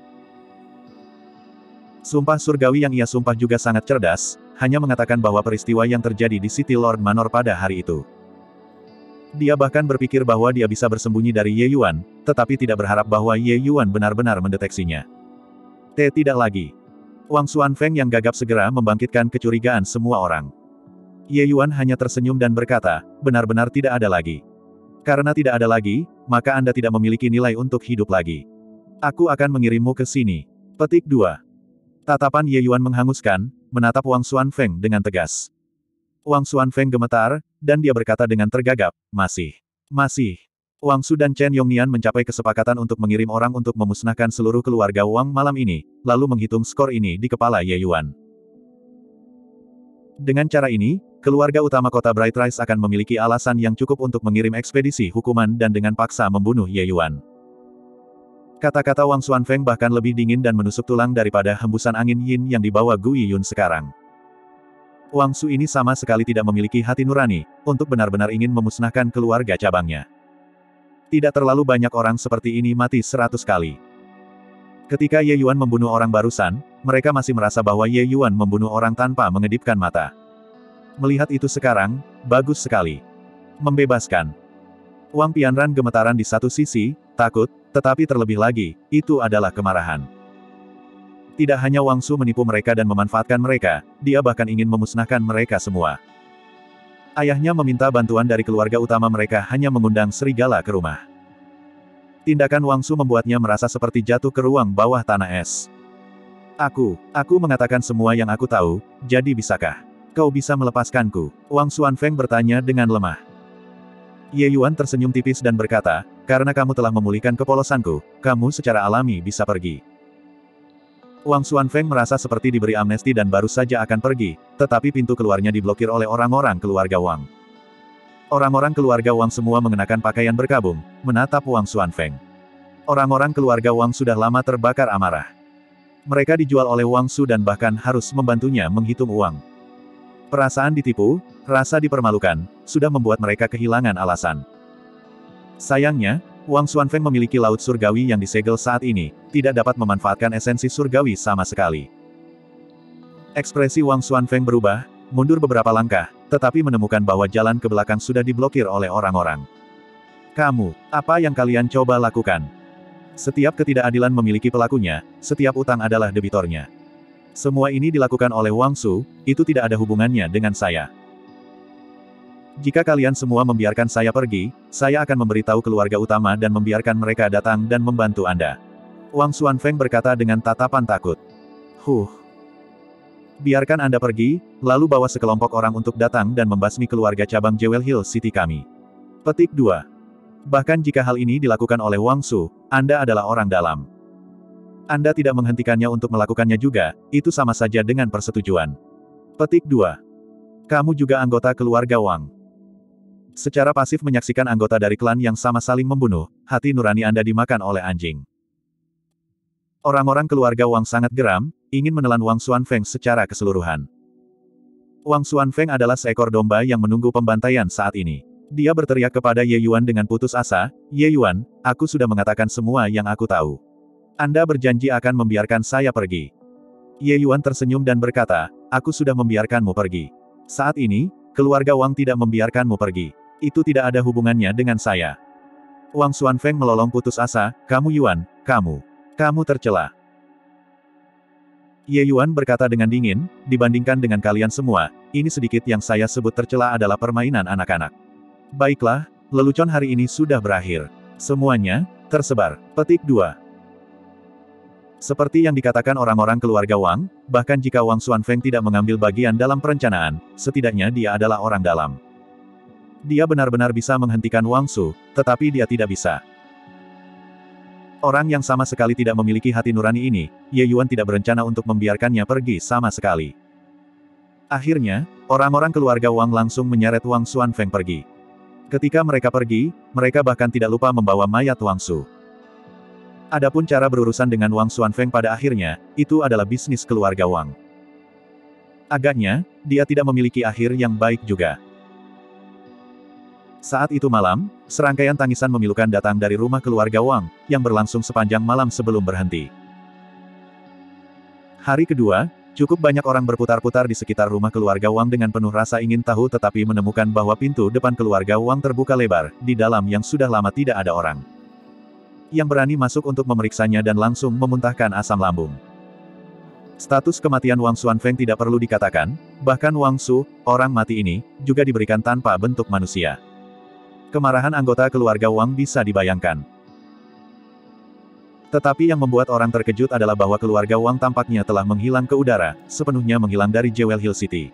Speaker 1: Sumpah surgawi yang ia sumpah juga sangat cerdas, hanya mengatakan bahwa peristiwa yang terjadi di City Lord Manor pada hari itu. Dia bahkan berpikir bahwa dia bisa bersembunyi dari Ye Yuan, tetapi tidak berharap bahwa Ye Yuan benar-benar mendeteksinya. Tidak lagi. Wang Xuanfeng yang gagap segera membangkitkan kecurigaan semua orang. Ye Yuan hanya tersenyum dan berkata, benar-benar tidak ada lagi. Karena tidak ada lagi, maka Anda tidak memiliki nilai untuk hidup lagi. Aku akan mengirimmu ke sini. Petik 2. Tatapan Ye Yuan menghanguskan, menatap Wang Xuanfeng dengan tegas. Wang Xuanfeng gemetar, dan dia berkata dengan tergagap, masih. Wang Su dan Chen Yongnian mencapai kesepakatan untuk mengirim orang untuk memusnahkan seluruh keluarga Wang malam ini, lalu menghitung skor ini di kepala Ye Yuan. Dengan cara ini, keluarga utama kota Bright Rise akan memiliki alasan yang cukup untuk mengirim ekspedisi hukuman dan dengan paksa membunuh Ye Yuan. Kata-kata Wang Xuanfeng bahkan lebih dingin dan menusuk tulang daripada hembusan angin yin yang dibawa Gu Yiyun sekarang. Wang Su ini sama sekali tidak memiliki hati nurani, untuk benar-benar ingin memusnahkan keluarga cabangnya. Tidak terlalu banyak orang seperti ini mati 100 kali. Ketika Ye Yuan membunuh orang barusan, mereka masih merasa bahwa Ye Yuan membunuh orang tanpa mengedipkan mata. Melihat itu sekarang, bagus sekali. Membebaskan. Wang Pianran gemetaran di satu sisi, takut, tetapi terlebih lagi, itu adalah kemarahan. Tidak hanya Wang Su menipu mereka dan memanfaatkan mereka, dia bahkan ingin memusnahkan mereka semua. Ayahnya meminta bantuan dari keluarga utama mereka hanya mengundang serigala ke rumah. Tindakan Wang Su membuatnya merasa seperti jatuh ke ruang bawah tanah es. Aku mengatakan semua yang aku tahu, jadi bisakah kau bisa melepaskanku? Wang Xuanfeng bertanya dengan lemah. Ye Yuan tersenyum tipis dan berkata, karena kamu telah memulihkan kepolosanku, kamu secara alami bisa pergi. Wang Xuanfeng merasa seperti diberi amnesti dan baru saja akan pergi, tetapi pintu keluarnya diblokir oleh orang-orang keluarga Wang. Orang-orang keluarga Wang semua mengenakan pakaian berkabung, menatap Wang Xuanfeng. Orang-orang keluarga Wang sudah lama terbakar amarah. Mereka dijual oleh Wang Su dan bahkan harus membantunya menghitung uang. Perasaan ditipu, rasa dipermalukan, sudah membuat mereka kehilangan alasan. Sayangnya, Wang Xuanfeng memiliki laut surgawi yang disegel saat ini, tidak dapat memanfaatkan esensi surgawi sama sekali. Ekspresi Wang Xuanfeng berubah, mundur beberapa langkah, tetapi menemukan bahwa jalan ke belakang sudah diblokir oleh orang-orang. Kamu, apa yang kalian coba lakukan? Setiap ketidakadilan memiliki pelakunya, setiap utang adalah debitornya. Semua ini dilakukan oleh Wang Su, itu tidak ada hubungannya dengan saya. Jika kalian semua membiarkan saya pergi, saya akan memberitahu keluarga utama dan membiarkan mereka datang dan membantu Anda. Wang Xuanfeng berkata dengan tatapan takut. Biarkan Anda pergi, lalu bawa sekelompok orang untuk datang dan membasmi keluarga cabang Jewel Hill City kami. Petik 2. Bahkan jika hal ini dilakukan oleh Wang Su, Anda adalah orang dalam. Anda tidak menghentikannya untuk melakukannya juga, itu sama saja dengan persetujuan. Petik 2. Kamu juga anggota keluarga Wang. Secara pasif menyaksikan anggota dari klan yang sama saling membunuh, hati nurani Anda dimakan oleh anjing. Orang-orang keluarga Wang sangat geram, ingin menelan Wang Xuanfeng secara keseluruhan. Wang Xuanfeng adalah seekor domba yang menunggu pembantaian saat ini. Dia berteriak kepada Ye Yuan dengan putus asa, Ye Yuan, aku sudah mengatakan semua yang aku tahu. Anda berjanji akan membiarkan saya pergi. Ye Yuan tersenyum dan berkata, aku sudah membiarkanmu pergi. Saat ini, keluarga Wang tidak membiarkanmu pergi. Itu tidak ada hubungannya dengan saya. Wang Xuanfeng melolong putus asa, kamu Yuan, kamu tercela. Ye Yuan berkata dengan dingin, dibandingkan dengan kalian semua, ini sedikit yang saya sebut tercela adalah permainan anak-anak. Baiklah, lelucon hari ini sudah berakhir. Semuanya, tersebar. Petik 2. Seperti yang dikatakan orang-orang keluarga Wang, bahkan jika Wang Xuanfeng tidak mengambil bagian dalam perencanaan, setidaknya dia adalah orang dalam. Dia benar-benar bisa menghentikan Wang Su, tetapi dia tidak bisa. Orang yang sama sekali tidak memiliki hati nurani ini, Ye Yuan tidak berencana untuk membiarkannya pergi sama sekali. Akhirnya, orang-orang keluarga Wang langsung menyeret Wang Xuanfeng pergi. Ketika mereka pergi, mereka bahkan tidak lupa membawa mayat Wang Su. Adapun cara berurusan dengan Wang Xuanfeng pada akhirnya, itu adalah bisnis keluarga Wang. Agaknya, dia tidak memiliki akhir yang baik juga. Saat itu malam, serangkaian tangisan memilukan datang dari rumah keluarga Wang, yang berlangsung sepanjang malam sebelum berhenti. Hari kedua, cukup banyak orang berputar-putar di sekitar rumah keluarga Wang dengan penuh rasa ingin tahu tetapi menemukan bahwa pintu depan keluarga Wang terbuka lebar, di dalam yang sudah lama tidak ada orang yang berani masuk untuk memeriksanya dan langsung memuntahkan asam lambung. Status kematian Wang Xuanfeng tidak perlu dikatakan, bahkan Wang Su, orang mati ini, juga diberikan tanpa bentuk manusia. Kemarahan anggota keluarga Wang bisa dibayangkan. Tetapi yang membuat orang terkejut adalah bahwa keluarga Wang tampaknya telah menghilang ke udara, sepenuhnya menghilang dari Jewel Hill City.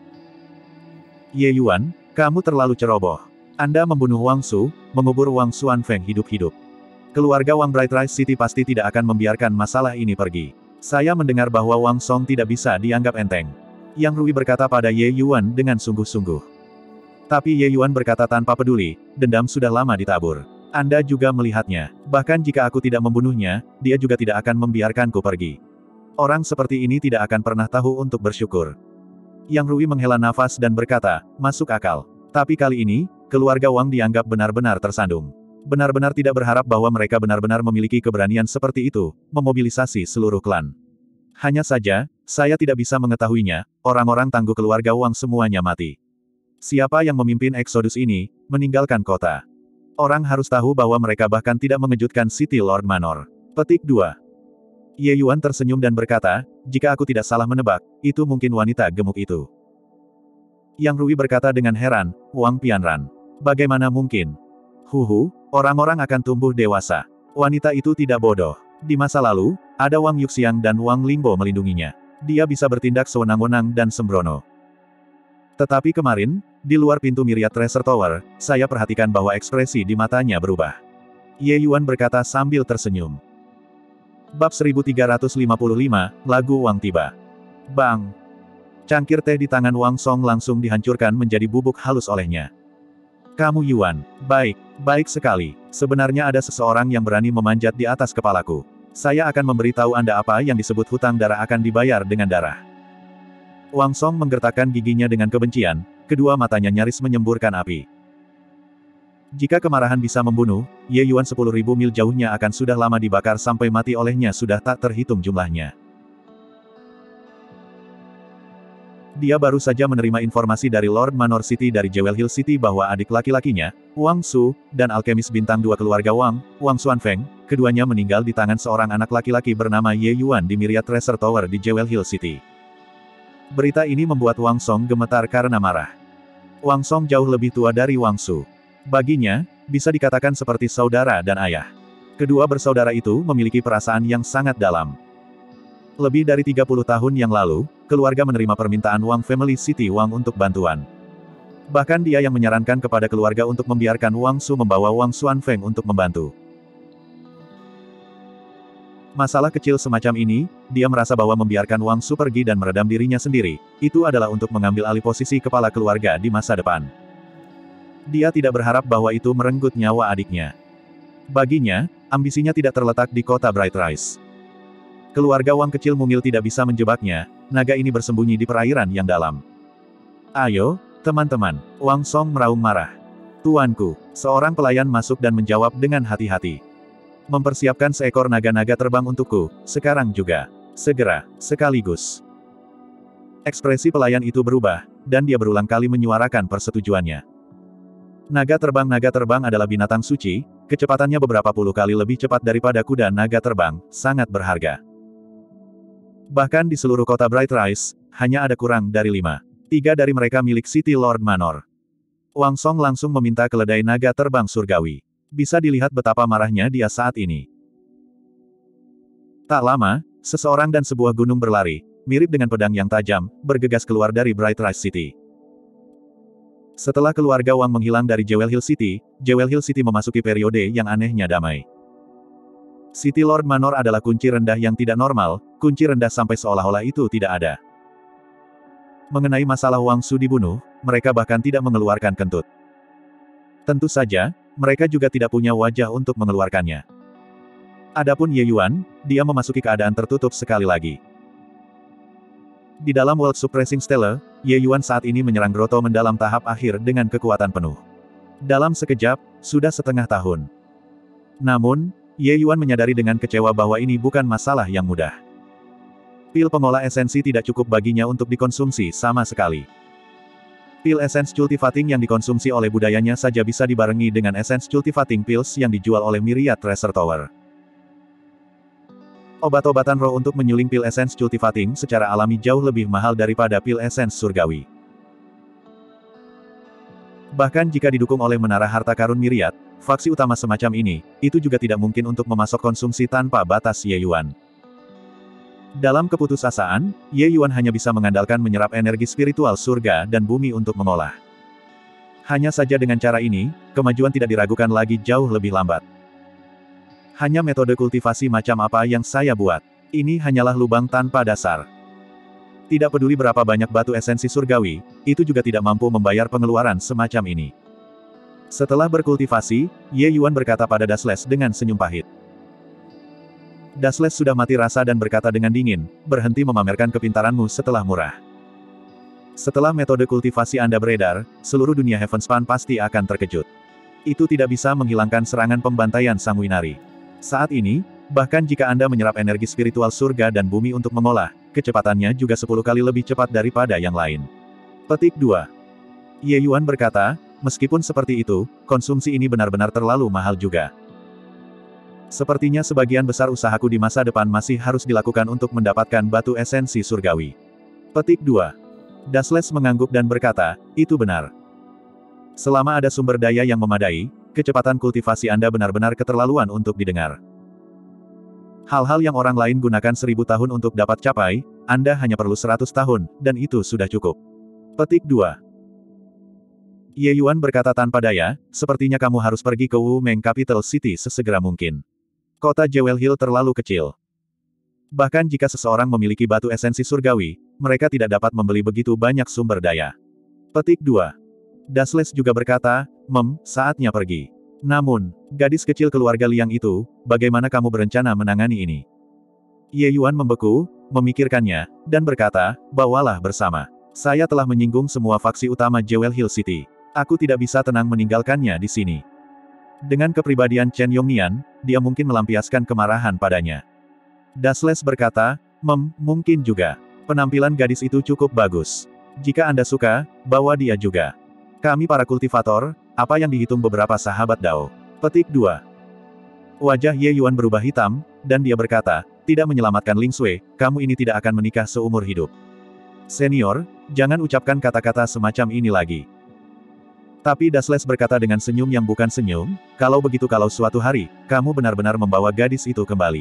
Speaker 1: Ye Yuan, kamu terlalu ceroboh. Anda membunuh Wang Su, mengubur Wang Xuanfeng hidup-hidup. Keluarga Wang Bright Rise City pasti tidak akan membiarkan masalah ini pergi. Saya mendengar bahwa Wang Song tidak bisa dianggap enteng. Yang Rui berkata pada Ye Yuan dengan sungguh-sungguh. Tapi Ye Yuan berkata tanpa peduli, dendam sudah lama ditabur. Anda juga melihatnya. Bahkan jika aku tidak membunuhnya, dia juga tidak akan membiarkanku pergi. Orang seperti ini tidak akan pernah tahu untuk bersyukur. Yang Rui menghela nafas dan berkata, masuk akal. Tapi kali ini, keluarga Wang dianggap benar-benar tersandung. Benar-benar tidak berharap bahwa mereka benar-benar memiliki keberanian seperti itu, memobilisasi seluruh klan. Hanya saja, saya tidak bisa mengetahuinya, orang-orang tangguh keluarga Wang semuanya mati. Siapa yang memimpin eksodus ini, meninggalkan kota. Orang harus tahu bahwa mereka bahkan tidak mengejutkan City Lord Manor. Petik 2. Ye Yuan tersenyum dan berkata, jika aku tidak salah menebak, itu mungkin wanita gemuk itu. Yang Rui berkata dengan heran, Wang Pianran. Bagaimana mungkin? Huhu, orang-orang akan tumbuh dewasa. Wanita itu tidak bodoh. Di masa lalu, ada Wang Yuxiang dan Wang Lingbo melindunginya. Dia bisa bertindak sewenang-wenang dan sembrono. Tetapi kemarin, di luar pintu Myriad Treasure Tower, saya perhatikan bahwa ekspresi di matanya berubah. Ye Yuan berkata sambil tersenyum. Bab 1355, Lagu Wang tiba. Bang! Cangkir teh di tangan Wang Song langsung dihancurkan menjadi bubuk halus olehnya. Kamu Yuan, baik sekali. Sebenarnya ada seseorang yang berani memanjat di atas kepalaku. Saya akan memberitahu Anda apa yang disebut hutang darah akan dibayar dengan darah. Wang Song menggertakkan giginya dengan kebencian, kedua matanya nyaris menyemburkan api. Jika kemarahan bisa membunuh, Ye Yuan 10.000 mil jauhnya akan sudah lama dibakar sampai mati olehnya sudah tak terhitung jumlahnya. Dia baru saja menerima informasi dari Lord Manor City dari Jewel Hill City bahwa adik laki-lakinya, Wang Su, dan alkemis bintang 2 keluarga Wang, Wang Xuanfeng, keduanya meninggal di tangan seorang anak laki-laki bernama Ye Yuan di Myriad Treasure Tower di Jewel Hill City. Berita ini membuat Wang Song gemetar karena marah. Wang Song jauh lebih tua dari Wang Su. Baginya, bisa dikatakan seperti saudara dan ayah. Kedua bersaudara itu memiliki perasaan yang sangat dalam. Lebih dari 30 tahun yang lalu, keluarga menerima permintaan Wang Family City Wang untuk bantuan. Bahkan dia yang menyarankan kepada keluarga untuk membiarkan Wang Su membawa Wang Xuanfeng untuk membantu. Masalah kecil semacam ini, dia merasa bahwa membiarkan Wang Su pergi dan meredam dirinya sendiri, itu adalah untuk mengambil alih posisi kepala keluarga di masa depan. Dia tidak berharap bahwa itu merenggut nyawa adiknya. Baginya, ambisinya tidak terletak di kota Bright Rise. Keluarga Wang kecil mungil tidak bisa menjebaknya, naga ini bersembunyi di perairan yang dalam. Ayo, teman-teman, Wang Song meraung marah. Tuanku, seorang pelayan masuk dan menjawab dengan hati-hati. Mempersiapkan seekor naga-naga terbang untukku, sekarang juga. Segera, sekaligus. Ekspresi pelayan itu berubah, dan dia berulang kali menyuarakan persetujuannya. Naga terbang adalah binatang suci, kecepatannya beberapa puluh kali lebih cepat daripada kuda naga terbang, sangat berharga. Bahkan di seluruh kota Bright Rise, hanya ada kurang dari 5. 3 dari mereka milik City Lord Manor. Wang Song langsung meminta keledai naga terbang surgawi. Bisa dilihat betapa marahnya dia saat ini. Tak lama, seseorang dan sebuah gunung berlari, mirip dengan pedang yang tajam, bergegas keluar dari Bright Rise City. Setelah keluarga Wang menghilang dari Jewel Hill City memasuki periode yang anehnya damai. City Lord Manor adalah kunci rendah yang tidak normal, kunci rendah sampai seolah-olah itu tidak ada. Mengenai masalah Wang Su dibunuh, mereka bahkan tidak mengeluarkan kentut. Tentu saja, mereka juga tidak punya wajah untuk mengeluarkannya. Adapun Ye Yuan, dia memasuki keadaan tertutup sekali lagi. Di dalam World Suppressing Stele, Ye Yuan saat ini menyerang Grotto mendalam tahap akhir dengan kekuatan penuh. Dalam sekejap, sudah setengah tahun. Namun, Ye Yuan menyadari dengan kecewa bahwa ini bukan masalah yang mudah. Pil pengolah esensi tidak cukup baginya untuk dikonsumsi sama sekali. Pil Essence Cultivating yang dikonsumsi oleh budayanya saja bisa dibarengi dengan Essence Cultivating Pills yang dijual oleh Myriad Treasure Tower. Obat-obatan roh untuk menyuling pil Essence Cultivating secara alami jauh lebih mahal daripada pil Essence Surgawi. Bahkan jika didukung oleh menara harta karun Myriad, faksi utama semacam ini, itu juga tidak mungkin untuk memasok konsumsi tanpa batas Ye Yuan. Dalam keputusasaan, Ye Yuan hanya bisa mengandalkan menyerap energi spiritual surga dan bumi untuk mengolah. Hanya saja dengan cara ini, kemajuan tidak diragukan lagi jauh lebih lambat. Hanya metode kultivasi macam apa yang saya buat. Ini hanyalah lubang tanpa dasar. Tidak peduli berapa banyak batu esensi surgawi, itu juga tidak mampu membayar pengeluaran semacam ini. Setelah berkultivasi, Ye Yuan berkata pada Dasles dengan senyum pahit. Dasles sudah mati rasa dan berkata dengan dingin, berhenti memamerkan kepintaranmu setelah murah. Setelah metode kultivasi Anda beredar, seluruh dunia Heavenspan pasti akan terkejut. Itu tidak bisa menghilangkan serangan pembantaian sanguinari. Saat ini, bahkan jika Anda menyerap energi spiritual surga dan bumi untuk mengolah, kecepatannya juga 10 kali lebih cepat daripada yang lain. Petik 2. Ye Yuan berkata, meskipun seperti itu, konsumsi ini benar-benar terlalu mahal juga. Sepertinya sebagian besar usahaku di masa depan masih harus dilakukan untuk mendapatkan batu esensi surgawi. Petik 2. Dasles mengangguk dan berkata, itu benar. Selama ada sumber daya yang memadai, kecepatan kultivasi Anda benar-benar keterlaluan untuk didengar. Hal-hal yang orang lain gunakan 1000 tahun untuk dapat capai, Anda hanya perlu 100 tahun, dan itu sudah cukup. Petik 2. Ye Yuan berkata tanpa daya, sepertinya kamu harus pergi ke Wu Meng Capital City sesegera mungkin. Kota Jewel Hill terlalu kecil. Bahkan jika seseorang memiliki batu esensi surgawi, mereka tidak dapat membeli begitu banyak sumber daya. Petik 2. Dasles juga berkata, saatnya pergi. Namun, gadis kecil keluarga Liang itu, bagaimana kamu berencana menangani ini? Ye Yuan membeku, memikirkannya, dan berkata, bawalah bersama. Saya telah menyinggung semua faksi utama Jewel Hill City. Aku tidak bisa tenang meninggalkannya di sini. Dengan kepribadian Chen Yongnian, dia mungkin melampiaskan kemarahan padanya. Dasles berkata, mungkin juga. Penampilan gadis itu cukup bagus. Jika Anda suka, bawa dia juga. Kami para kultivator, apa yang dihitung beberapa sahabat Dao. Petik 2. Wajah Ye Yuan berubah hitam, dan dia berkata, tidak menyelamatkan Ling Sui, kamu ini tidak akan menikah seumur hidup. Senior, jangan ucapkan kata-kata semacam ini lagi. Tapi Dasles berkata dengan senyum yang bukan senyum, kalau begitu kalau suatu hari, kamu benar-benar membawa gadis itu kembali.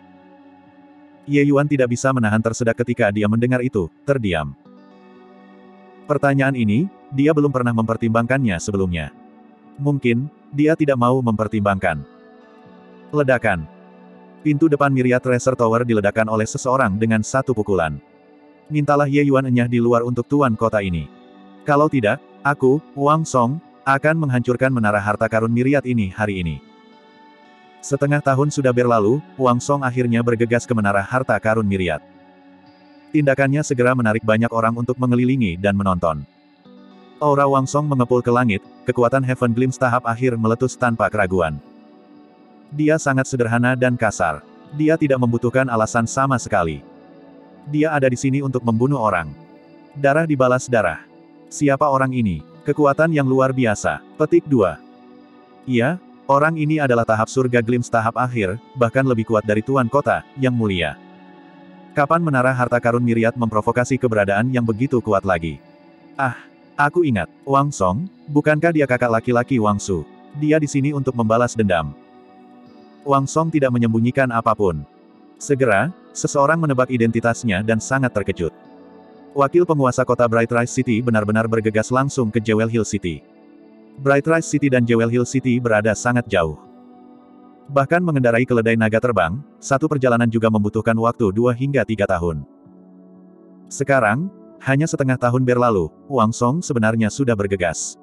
Speaker 1: Ye Yuan tidak bisa menahan tersedak ketika dia mendengar itu, terdiam. Pertanyaan ini, dia belum pernah mempertimbangkannya sebelumnya. Mungkin, dia tidak mau mempertimbangkan. Ledakan. Pintu depan Myriad Treasure Tower diledakkan oleh seseorang dengan satu pukulan. Mintalah Ye Yuan enyah di luar untuk tuan kota ini. Kalau tidak, aku, Wang Song, akan menghancurkan menara harta karun Myriad ini hari ini. Setengah tahun sudah berlalu, Wang Song akhirnya bergegas ke menara harta karun Myriad. Tindakannya segera menarik banyak orang untuk mengelilingi dan menonton. Aura Wang Song mengepul ke langit, kekuatan Heaven Glimpse tahap akhir meletus tanpa keraguan. Dia sangat sederhana dan kasar. Dia tidak membutuhkan alasan sama sekali. Dia ada di sini untuk membunuh orang. Darah dibalas darah. Siapa orang ini? Kekuatan yang luar biasa. Petik 2. Iya, orang ini adalah tahap surga Glimpse tahap akhir, bahkan lebih kuat dari Tuan Kota, yang mulia. Kapan menara harta karun Myriad memprovokasi keberadaan yang begitu kuat lagi? Ah, aku ingat, Wang Song, bukankah dia kakak laki-laki Wang Su? Dia di sini untuk membalas dendam. Wang Song tidak menyembunyikan apapun. Segera, seseorang menebak identitasnya dan sangat terkejut. Wakil penguasa kota Bright Rise City benar-benar bergegas langsung ke Jewel Hill City. Bright Rise City dan Jewel Hill City berada sangat jauh. Bahkan mengendarai keledai naga terbang, satu perjalanan juga membutuhkan waktu 2 hingga 3 tahun. Sekarang, hanya setengah tahun berlalu, Wang Song sebenarnya sudah bergegas.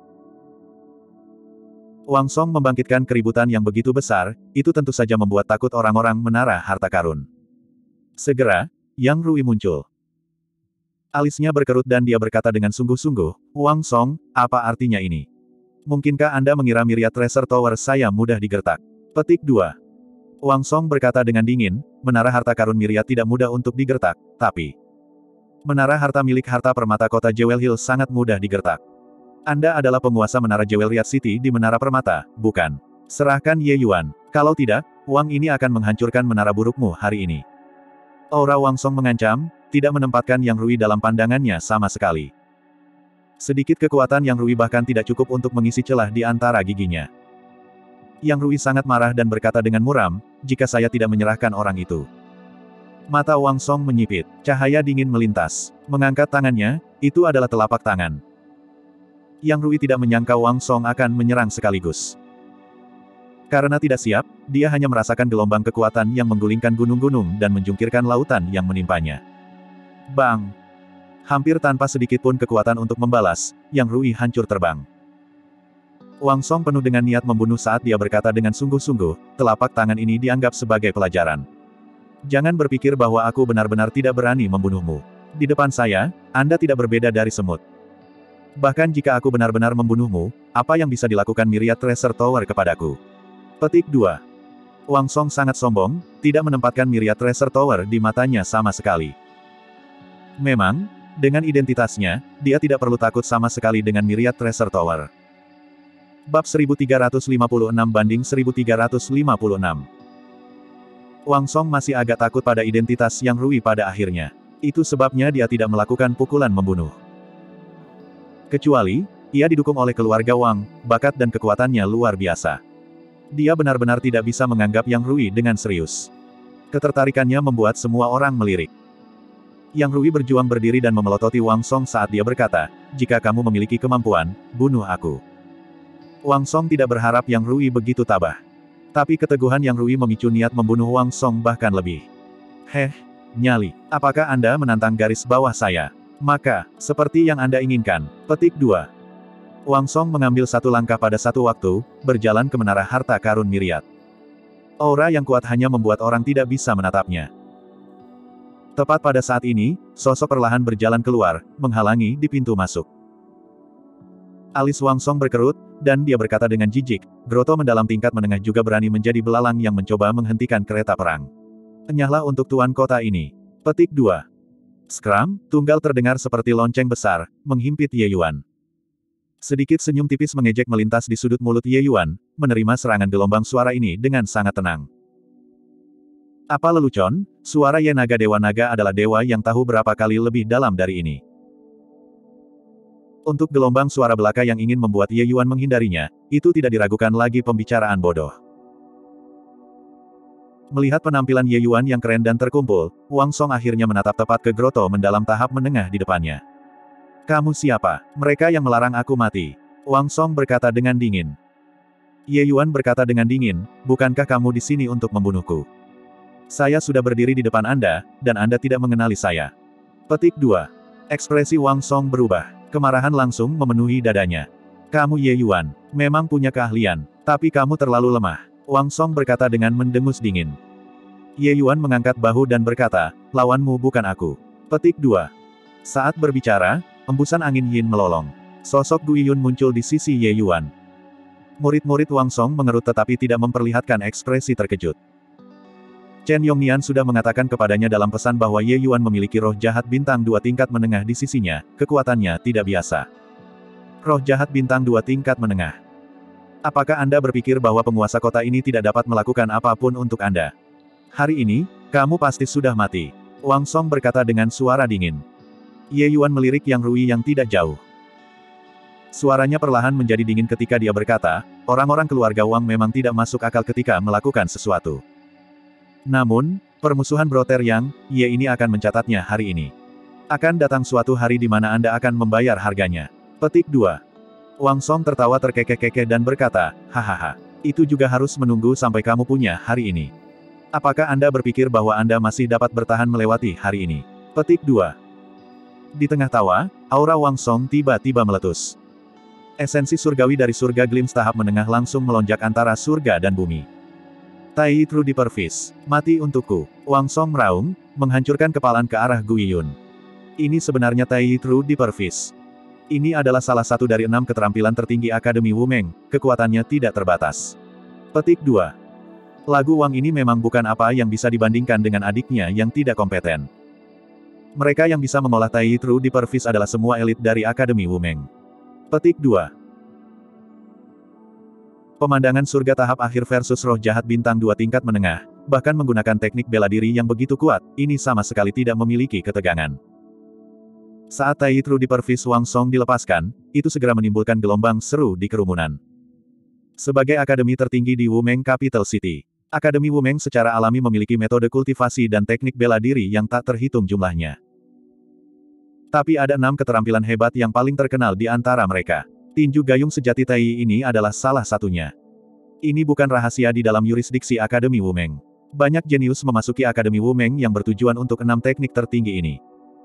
Speaker 1: Wang Song membangkitkan keributan yang begitu besar, itu tentu saja membuat takut orang-orang menara harta karun. Segera, Yang Rui muncul. Alisnya berkerut dan dia berkata dengan sungguh-sungguh, "Wang Song, apa artinya ini? Mungkinkah Anda mengira Myriad Treasure Tower saya mudah digertak?" Petik 2. Wang Song berkata dengan dingin, menara harta karun Myriad tidak mudah untuk digertak, tapi menara harta milik harta permata kota Jewel Hill sangat mudah digertak. Anda adalah penguasa menara Jewel Riat City di menara permata, bukan? Serahkan Ye Yuan. Kalau tidak, uang ini akan menghancurkan menara burukmu hari ini. Aura Wang Song mengancam, tidak menempatkan Yang Rui dalam pandangannya sama sekali. Sedikit kekuatan Yang Rui bahkan tidak cukup untuk mengisi celah di antara giginya. Yang Rui sangat marah dan berkata dengan muram, "Jika saya tidak menyerahkan orang itu." Mata Wang Song menyipit, cahaya dingin melintas. Mengangkat tangannya, itu adalah telapak tangan. Yang Rui tidak menyangka Wang Song akan menyerang sekaligus. Karena tidak siap, dia hanya merasakan gelombang kekuatan yang menggulingkan gunung-gunung dan menjungkirkan lautan yang menimpanya. Bang! Hampir tanpa sedikit pun kekuatan untuk membalas, Yang Rui hancur terbang. Wang Song penuh dengan niat membunuh saat dia berkata dengan sungguh-sungguh, telapak tangan ini dianggap sebagai pelajaran. Jangan berpikir bahwa aku benar-benar tidak berani membunuhmu. Di depan saya, Anda tidak berbeda dari semut. Bahkan jika aku benar-benar membunuhmu, apa yang bisa dilakukan Myriad Treasure Tower kepadaku? Petik 2. Wang Song sangat sombong, tidak menempatkan Myriad Treasure Tower di matanya sama sekali. Memang, dengan identitasnya, dia tidak perlu takut sama sekali dengan Myriad Treasure Tower. Bab 1356-1356. Wang Song masih agak takut pada identitas Yang Rui pada akhirnya. Itu sebabnya dia tidak melakukan pukulan membunuh. Kecuali, ia didukung oleh keluarga Wang, bakat dan kekuatannya luar biasa. Dia benar-benar tidak bisa menganggap Yang Rui dengan serius. Ketertarikannya membuat semua orang melirik. Yang Rui berjuang berdiri dan memelototi Wang Song saat dia berkata, "Jika kamu memiliki kemampuan, bunuh aku." Wang Song tidak berharap Yang Rui begitu tabah. Tapi keteguhan Yang Rui memicu niat membunuh Wang Song bahkan lebih. "Heh, nyali, apakah Anda menantang garis bawah saya? Maka, seperti yang Anda inginkan." Petik 2. Wang Song mengambil satu langkah pada satu waktu, berjalan ke menara harta karun Myriad. Aura yang kuat hanya membuat orang tidak bisa menatapnya. Tepat pada saat ini, sosok perlahan berjalan keluar, menghalangi di pintu masuk. Alis Wang Song berkerut, dan dia berkata dengan jijik, "Groto mendalam tingkat menengah juga berani menjadi belalang yang mencoba menghentikan kereta perang. Enyahlah untuk tuan kota ini." Petik 2. Skram, tunggal terdengar seperti lonceng besar, menghimpit Ye Yuan. Sedikit senyum tipis mengejek melintas di sudut mulut Ye Yuan, menerima serangan gelombang suara ini dengan sangat tenang. Apa lelucon, suara Ye Naga Dewa Naga adalah dewa yang tahu berapa kali lebih dalam dari ini. Untuk gelombang suara belaka yang ingin membuat Ye Yuan menghindarinya, itu tidak diragukan lagi pembicaraan bodoh. Melihat penampilan Ye Yuan yang keren dan terkumpul, Wang Song akhirnya menatap tepat ke groto mendalam tahap menengah di depannya. "Kamu siapa? Mereka yang melarang aku mati." Wang Song berkata dengan dingin. Ye Yuan berkata dengan dingin, "Bukankah kamu di sini untuk membunuhku? Saya sudah berdiri di depan Anda, dan Anda tidak mengenali saya." Petik 2. Ekspresi Wang Song berubah. Kemarahan langsung memenuhi dadanya. "Kamu Ye Yuan, memang punya keahlian, tapi kamu terlalu lemah." Wang Song berkata dengan mendengus dingin. Ye Yuan mengangkat bahu dan berkata, "Lawanmu bukan aku." Petik 2. Saat berbicara, embusan angin yin melolong. Sosok Gu Yun muncul di sisi Ye Yuan. Murid-murid Wang Song mengerut tetapi tidak memperlihatkan ekspresi terkejut. Chen Yongnian sudah mengatakan kepadanya dalam pesan bahwa Ye Yuan memiliki roh jahat bintang 2 tingkat menengah di sisinya, kekuatannya tidak biasa. Roh jahat bintang 2 tingkat menengah. Apakah Anda berpikir bahwa penguasa kota ini tidak dapat melakukan apapun untuk Anda? Hari ini, kamu pasti sudah mati. Wang Song berkata dengan suara dingin. Ye Yuan melirik Yang Rui yang tidak jauh. Suaranya perlahan menjadi dingin ketika dia berkata, "Orang-orang keluarga Wang memang tidak masuk akal ketika melakukan sesuatu. Namun, permusuhan Brother Yang, Ye ini akan mencatatnya hari ini. Akan datang suatu hari di mana Anda akan membayar harganya." Petik 2. Wang Song tertawa terkekeh-kekeh dan berkata, "Hahaha. Itu juga harus menunggu sampai kamu punya hari ini. Apakah Anda berpikir bahwa Anda masih dapat bertahan melewati hari ini? Petik 2. Di tengah tawa, aura Wang Song tiba-tiba meletus. Esensi surgawi dari surga Glimpse tahap menengah langsung melonjak antara surga dan bumi. Tai True Deeper Fist, mati untukku. Wang Song meraung, menghancurkan kepalan ke arah Gu Yiyun. Ini sebenarnya Tai True Deeper Fist. Ini adalah salah satu dari 6 keterampilan tertinggi Akademi Wumeng, kekuatannya tidak terbatas. Petik 2. Lagu Wang ini memang bukan apa yang bisa dibandingkan dengan adiknya yang tidak kompeten. Mereka yang bisa mengolah Tai True Deeper Fist adalah semua elit dari Akademi Wumeng. Petik 2. Pemandangan surga tahap akhir versus roh jahat bintang 2 tingkat menengah, bahkan menggunakan teknik bela diri yang begitu kuat, ini sama sekali tidak memiliki ketegangan. Saat Tai True Deeper Fist Wang Song dilepaskan, itu segera menimbulkan gelombang seru di kerumunan. Sebagai akademi tertinggi di Wumeng Capital City, Akademi Wumeng secara alami memiliki metode kultivasi dan teknik bela diri yang tak terhitung jumlahnya. Tapi ada 6 keterampilan hebat yang paling terkenal di antara mereka. Tinju gayung sejati Tai ini adalah salah satunya. Ini bukan rahasia di dalam yurisdiksi Akademi Wumeng. Banyak jenius memasuki Akademi Wumeng yang bertujuan untuk 6 teknik tertinggi ini.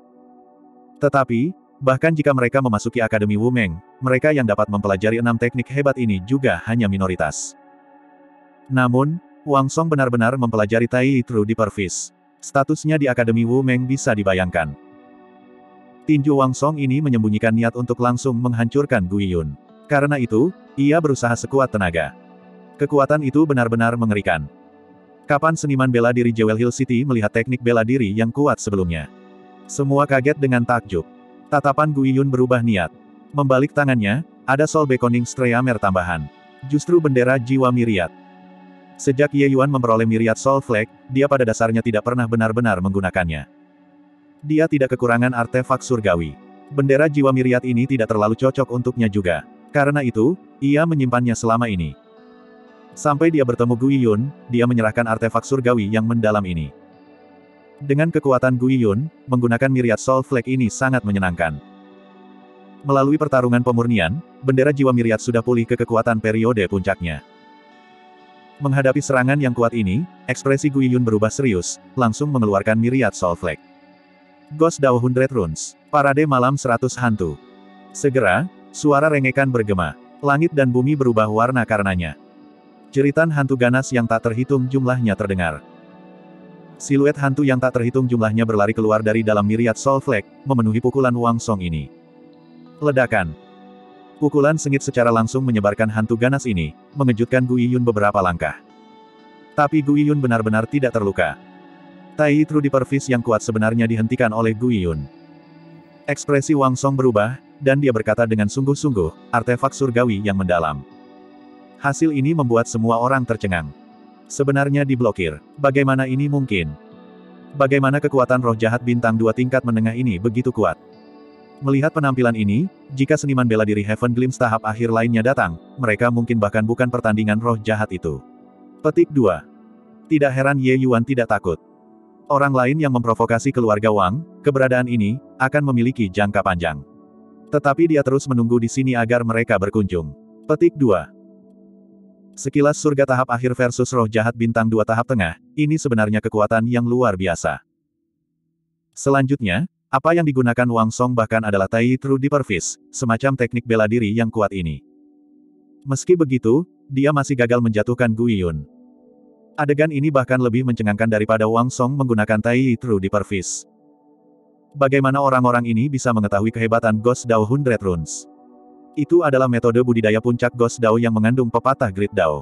Speaker 1: Tetapi, bahkan jika mereka memasuki Akademi Wumeng, mereka yang dapat mempelajari 6 teknik hebat ini juga hanya minoritas. Namun, Wang Song benar-benar mempelajari Tai True Deeper Fist. Statusnya di Akademi Wumeng bisa dibayangkan. Tinju Wang Song ini menyembunyikan niat untuk langsung menghancurkan Gu Yiyun. Karena itu, ia berusaha sekuat tenaga. Kekuatan itu benar-benar mengerikan. Kapan seniman bela diri Jewel Hill City melihat teknik bela diri yang kuat sebelumnya? Semua kaget dengan takjub. Tatapan Gu Yiyun berubah niat. Membalik tangannya, ada Soul Beckoning Streamer tambahan. Justru bendera jiwa Myriad. Sejak Ye Yuan memperoleh Myriad Soul Flag, dia pada dasarnya tidak pernah benar-benar menggunakannya. Dia tidak kekurangan artefak surgawi. Bendera jiwa Myriad ini tidak terlalu cocok untuknya juga. Karena itu, ia menyimpannya selama ini. Sampai dia bertemu Gu Yiyun, dia menyerahkan artefak surgawi yang mendalam ini. Dengan kekuatan Gu Yiyun, menggunakan Myriad Soul Flag ini sangat menyenangkan. Melalui pertarungan pemurnian, bendera jiwa Myriad sudah pulih ke kekuatan periode puncaknya. Menghadapi serangan yang kuat ini, ekspresi Gu Yiyun berubah serius, langsung mengeluarkan Myriad Soul Flag. Ghost Dao 100 Runes. Parade malam 100 hantu. Segera, suara rengekan bergema. Langit dan bumi berubah warna karenanya. Jeritan hantu ganas yang tak terhitung jumlahnya terdengar. Siluet hantu yang tak terhitung jumlahnya berlari keluar dari dalam Myriad Soul Flag, memenuhi pukulan Wang Song ini. Ledakan. Pukulan sengit secara langsung menyebarkan hantu ganas ini, mengejutkan Gu Yiyun beberapa langkah. Tapi Gu Yiyun benar-benar tidak terluka. Tai True Deeper Fist yang kuat sebenarnya dihentikan oleh Gu Yiyun. Ekspresi Wang Song berubah, dan dia berkata dengan sungguh-sungguh, artefak surgawi yang mendalam. Hasil ini membuat semua orang tercengang. Sebenarnya diblokir. Bagaimana ini mungkin? Bagaimana kekuatan roh jahat bintang 2 tingkat menengah ini begitu kuat? Melihat penampilan ini, jika seniman bela diri Heaven Glimpse tahap akhir lainnya datang, mereka mungkin bahkan bukan pertandingan roh jahat itu. Petik 2. Tidak heran Ye Yuan tidak takut. Orang lain yang memprovokasi keluarga Wang, keberadaan ini, akan memiliki jangka panjang. Tetapi dia terus menunggu di sini agar mereka berkunjung. Petik 2. Sekilas surga tahap akhir versus roh jahat bintang 2 tahap tengah, ini sebenarnya kekuatan yang luar biasa. Selanjutnya, apa yang digunakan Wang Song bahkan adalah Tai True Deeper Fist, semacam teknik bela diri yang kuat ini. Meski begitu, dia masih gagal menjatuhkan Gu Yiyun. Adegan ini bahkan lebih mencengangkan daripada Wang Song menggunakan Tai True Deeper Fist. Bagaimana orang-orang ini bisa mengetahui kehebatan Ghost Dao 100 Runes? Itu adalah metode budidaya puncak Ghost Dao yang mengandung pepatah Great Dao.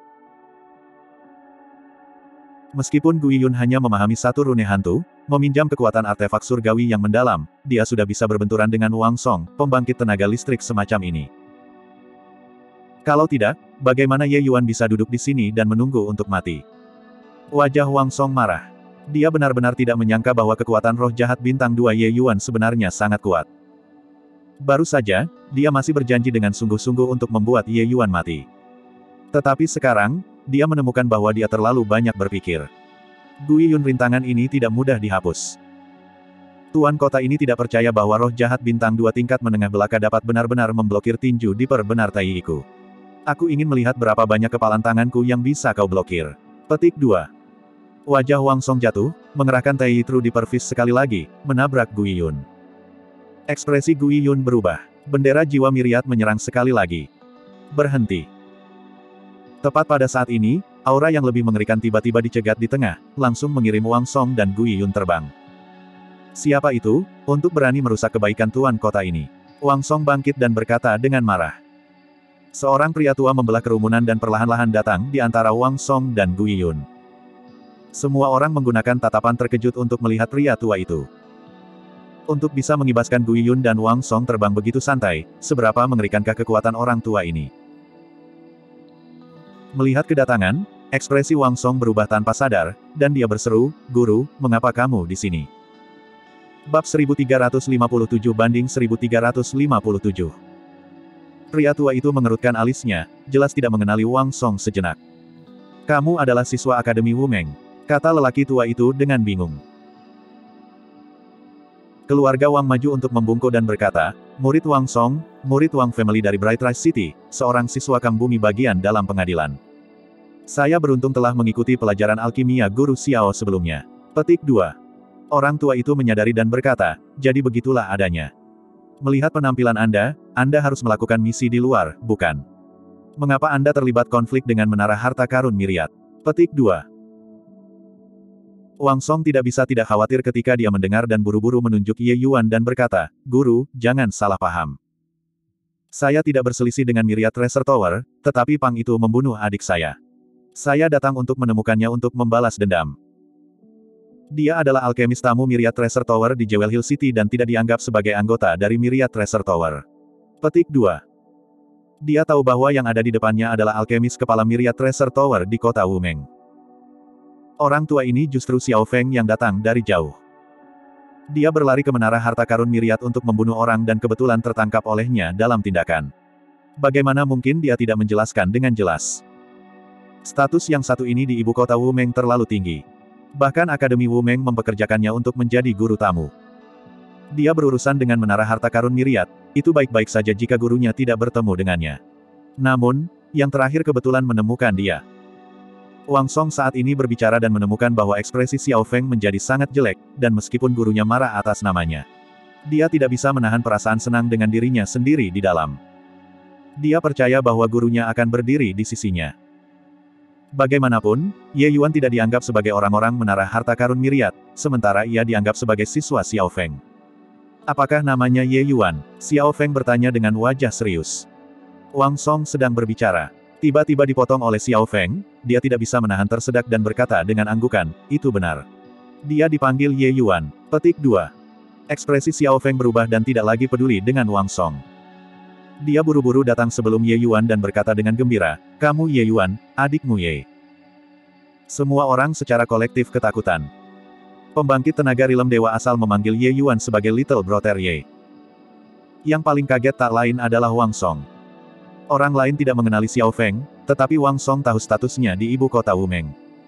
Speaker 1: Meskipun Gu Yiyun hanya memahami satu rune hantu, meminjam kekuatan artefak surgawi yang mendalam, dia sudah bisa berbenturan dengan Wang Song, pembangkit tenaga listrik semacam ini. Kalau tidak, bagaimana Ye Yuan bisa duduk di sini dan menunggu untuk mati? Wajah Wang Song marah. Dia benar-benar tidak menyangka bahwa kekuatan roh jahat bintang 2 Ye Yuan sebenarnya sangat kuat. Baru saja, dia masih berjanji dengan sungguh-sungguh untuk membuat Ye Yuan mati. Tetapi sekarang, dia menemukan bahwa dia terlalu banyak berpikir. Gu Yiyun rintangan ini tidak mudah dihapus. Tuan kota ini tidak percaya bahwa roh jahat bintang 2 tingkat menengah belaka dapat benar-benar memblokir tinju di perbenar Tai Iku. Aku ingin melihat berapa banyak kepalan tanganku yang bisa kau blokir. Petik 2. Wajah Wang Song jatuh, mengerahkan Tai Yitru di pervis sekali lagi, menabrak Gu Yiyun. Ekspresi Gu Yiyun berubah. Bendera jiwa Myriad menyerang sekali lagi. Berhenti. Tepat pada saat ini, aura yang lebih mengerikan tiba-tiba dicegat di tengah, langsung mengirim Wang Song dan Gu Yiyun terbang. Siapa itu, untuk berani merusak kebaikan tuan kota ini? Wang Song bangkit dan berkata dengan marah. Seorang pria tua membelah kerumunan dan perlahan-lahan datang di antara Wang Song dan Gu Yiyun. Semua orang menggunakan tatapan terkejut untuk melihat pria tua itu. Untuk bisa mengibaskan Gu Yiyun dan Wang Song terbang begitu santai, seberapa mengerikankah kekuatan orang tua ini? Melihat kedatangan, ekspresi Wang Song berubah tanpa sadar, dan dia berseru, "Guru, mengapa kamu di sini?" Bab 1357-1357. Pria tua itu mengerutkan alisnya, jelas tidak mengenali Wang Song sejenak. "Kamu adalah siswa Akademi Wumeng," kata lelaki tua itu dengan bingung. Keluarga Wang maju untuk membungkuk dan berkata, "Murid Wang Song, murid Wang Family dari Bright Rise City, seorang siswa Kang Bumi bagian dalam pengadilan. Saya beruntung telah mengikuti pelajaran alkimia Guru Xiao sebelumnya." Petik 2. Orang tua itu menyadari dan berkata, "Jadi begitulah adanya. Melihat penampilan Anda harus melakukan misi di luar, bukan? Mengapa Anda terlibat konflik dengan menara harta karun Myriad?" Petik 2. Wang Song tidak bisa tidak khawatir ketika dia mendengar dan buru-buru menunjuk Ye Yuan dan berkata, "Guru, jangan salah paham. Saya tidak berselisih dengan Myriad Treasure Tower, tetapi Pang itu membunuh adik saya. Saya datang untuk menemukannya untuk membalas dendam. Dia adalah alkemis tamu Myriad Treasure Tower di Jewel Hill City dan tidak dianggap sebagai anggota dari Myriad Treasure Tower." Petik 2. Dia tahu bahwa yang ada di depannya adalah alkemis kepala Myriad Treasure Tower di kota Wumeng. Orang tua ini justru Xiao Feng yang datang dari jauh. Dia berlari ke menara harta karun Myriad untuk membunuh orang dan kebetulan tertangkap olehnya dalam tindakan. Bagaimana mungkin dia tidak menjelaskan dengan jelas? Status yang satu ini di ibu kota Wumeng terlalu tinggi. Bahkan Akademi Wumeng mempekerjakannya untuk menjadi guru tamu. Dia berurusan dengan menara harta karun Myriad, itu baik-baik saja jika gurunya tidak bertemu dengannya. Namun, yang terakhir kebetulan menemukan dia. Wang Song saat ini berbicara dan menemukan bahwa ekspresi Xiao Feng menjadi sangat jelek, dan meskipun gurunya marah atas namanya, dia tidak bisa menahan perasaan senang dengan dirinya sendiri di dalam. Dia percaya bahwa gurunya akan berdiri di sisinya. Bagaimanapun, Ye Yuan tidak dianggap sebagai orang-orang menara harta karun Myriad, sementara ia dianggap sebagai siswa Xiao Feng. "Apakah namanya Ye Yuan?" Xiao Feng bertanya dengan wajah serius. Wang Song sedang berbicara. Tiba-tiba dipotong oleh Xiao Feng, dia tidak bisa menahan tersedak dan berkata dengan anggukan, "Itu benar. Dia dipanggil Ye Yuan." Petik 2. Ekspresi Xiao Feng berubah dan tidak lagi peduli dengan Wang Song. Dia buru-buru datang sebelum Ye Yuan dan berkata dengan gembira, "Kamu Ye Yuan, adikmu Ye." Semua orang secara kolektif ketakutan. Pembangkit tenaga rilem dewa asal memanggil Ye Yuan sebagai Little Brother Ye. Yang paling kaget tak lain adalah Wang Song. Orang lain tidak mengenali Xiao Feng, tetapi Wang Song tahu statusnya di ibu kota Wumeng.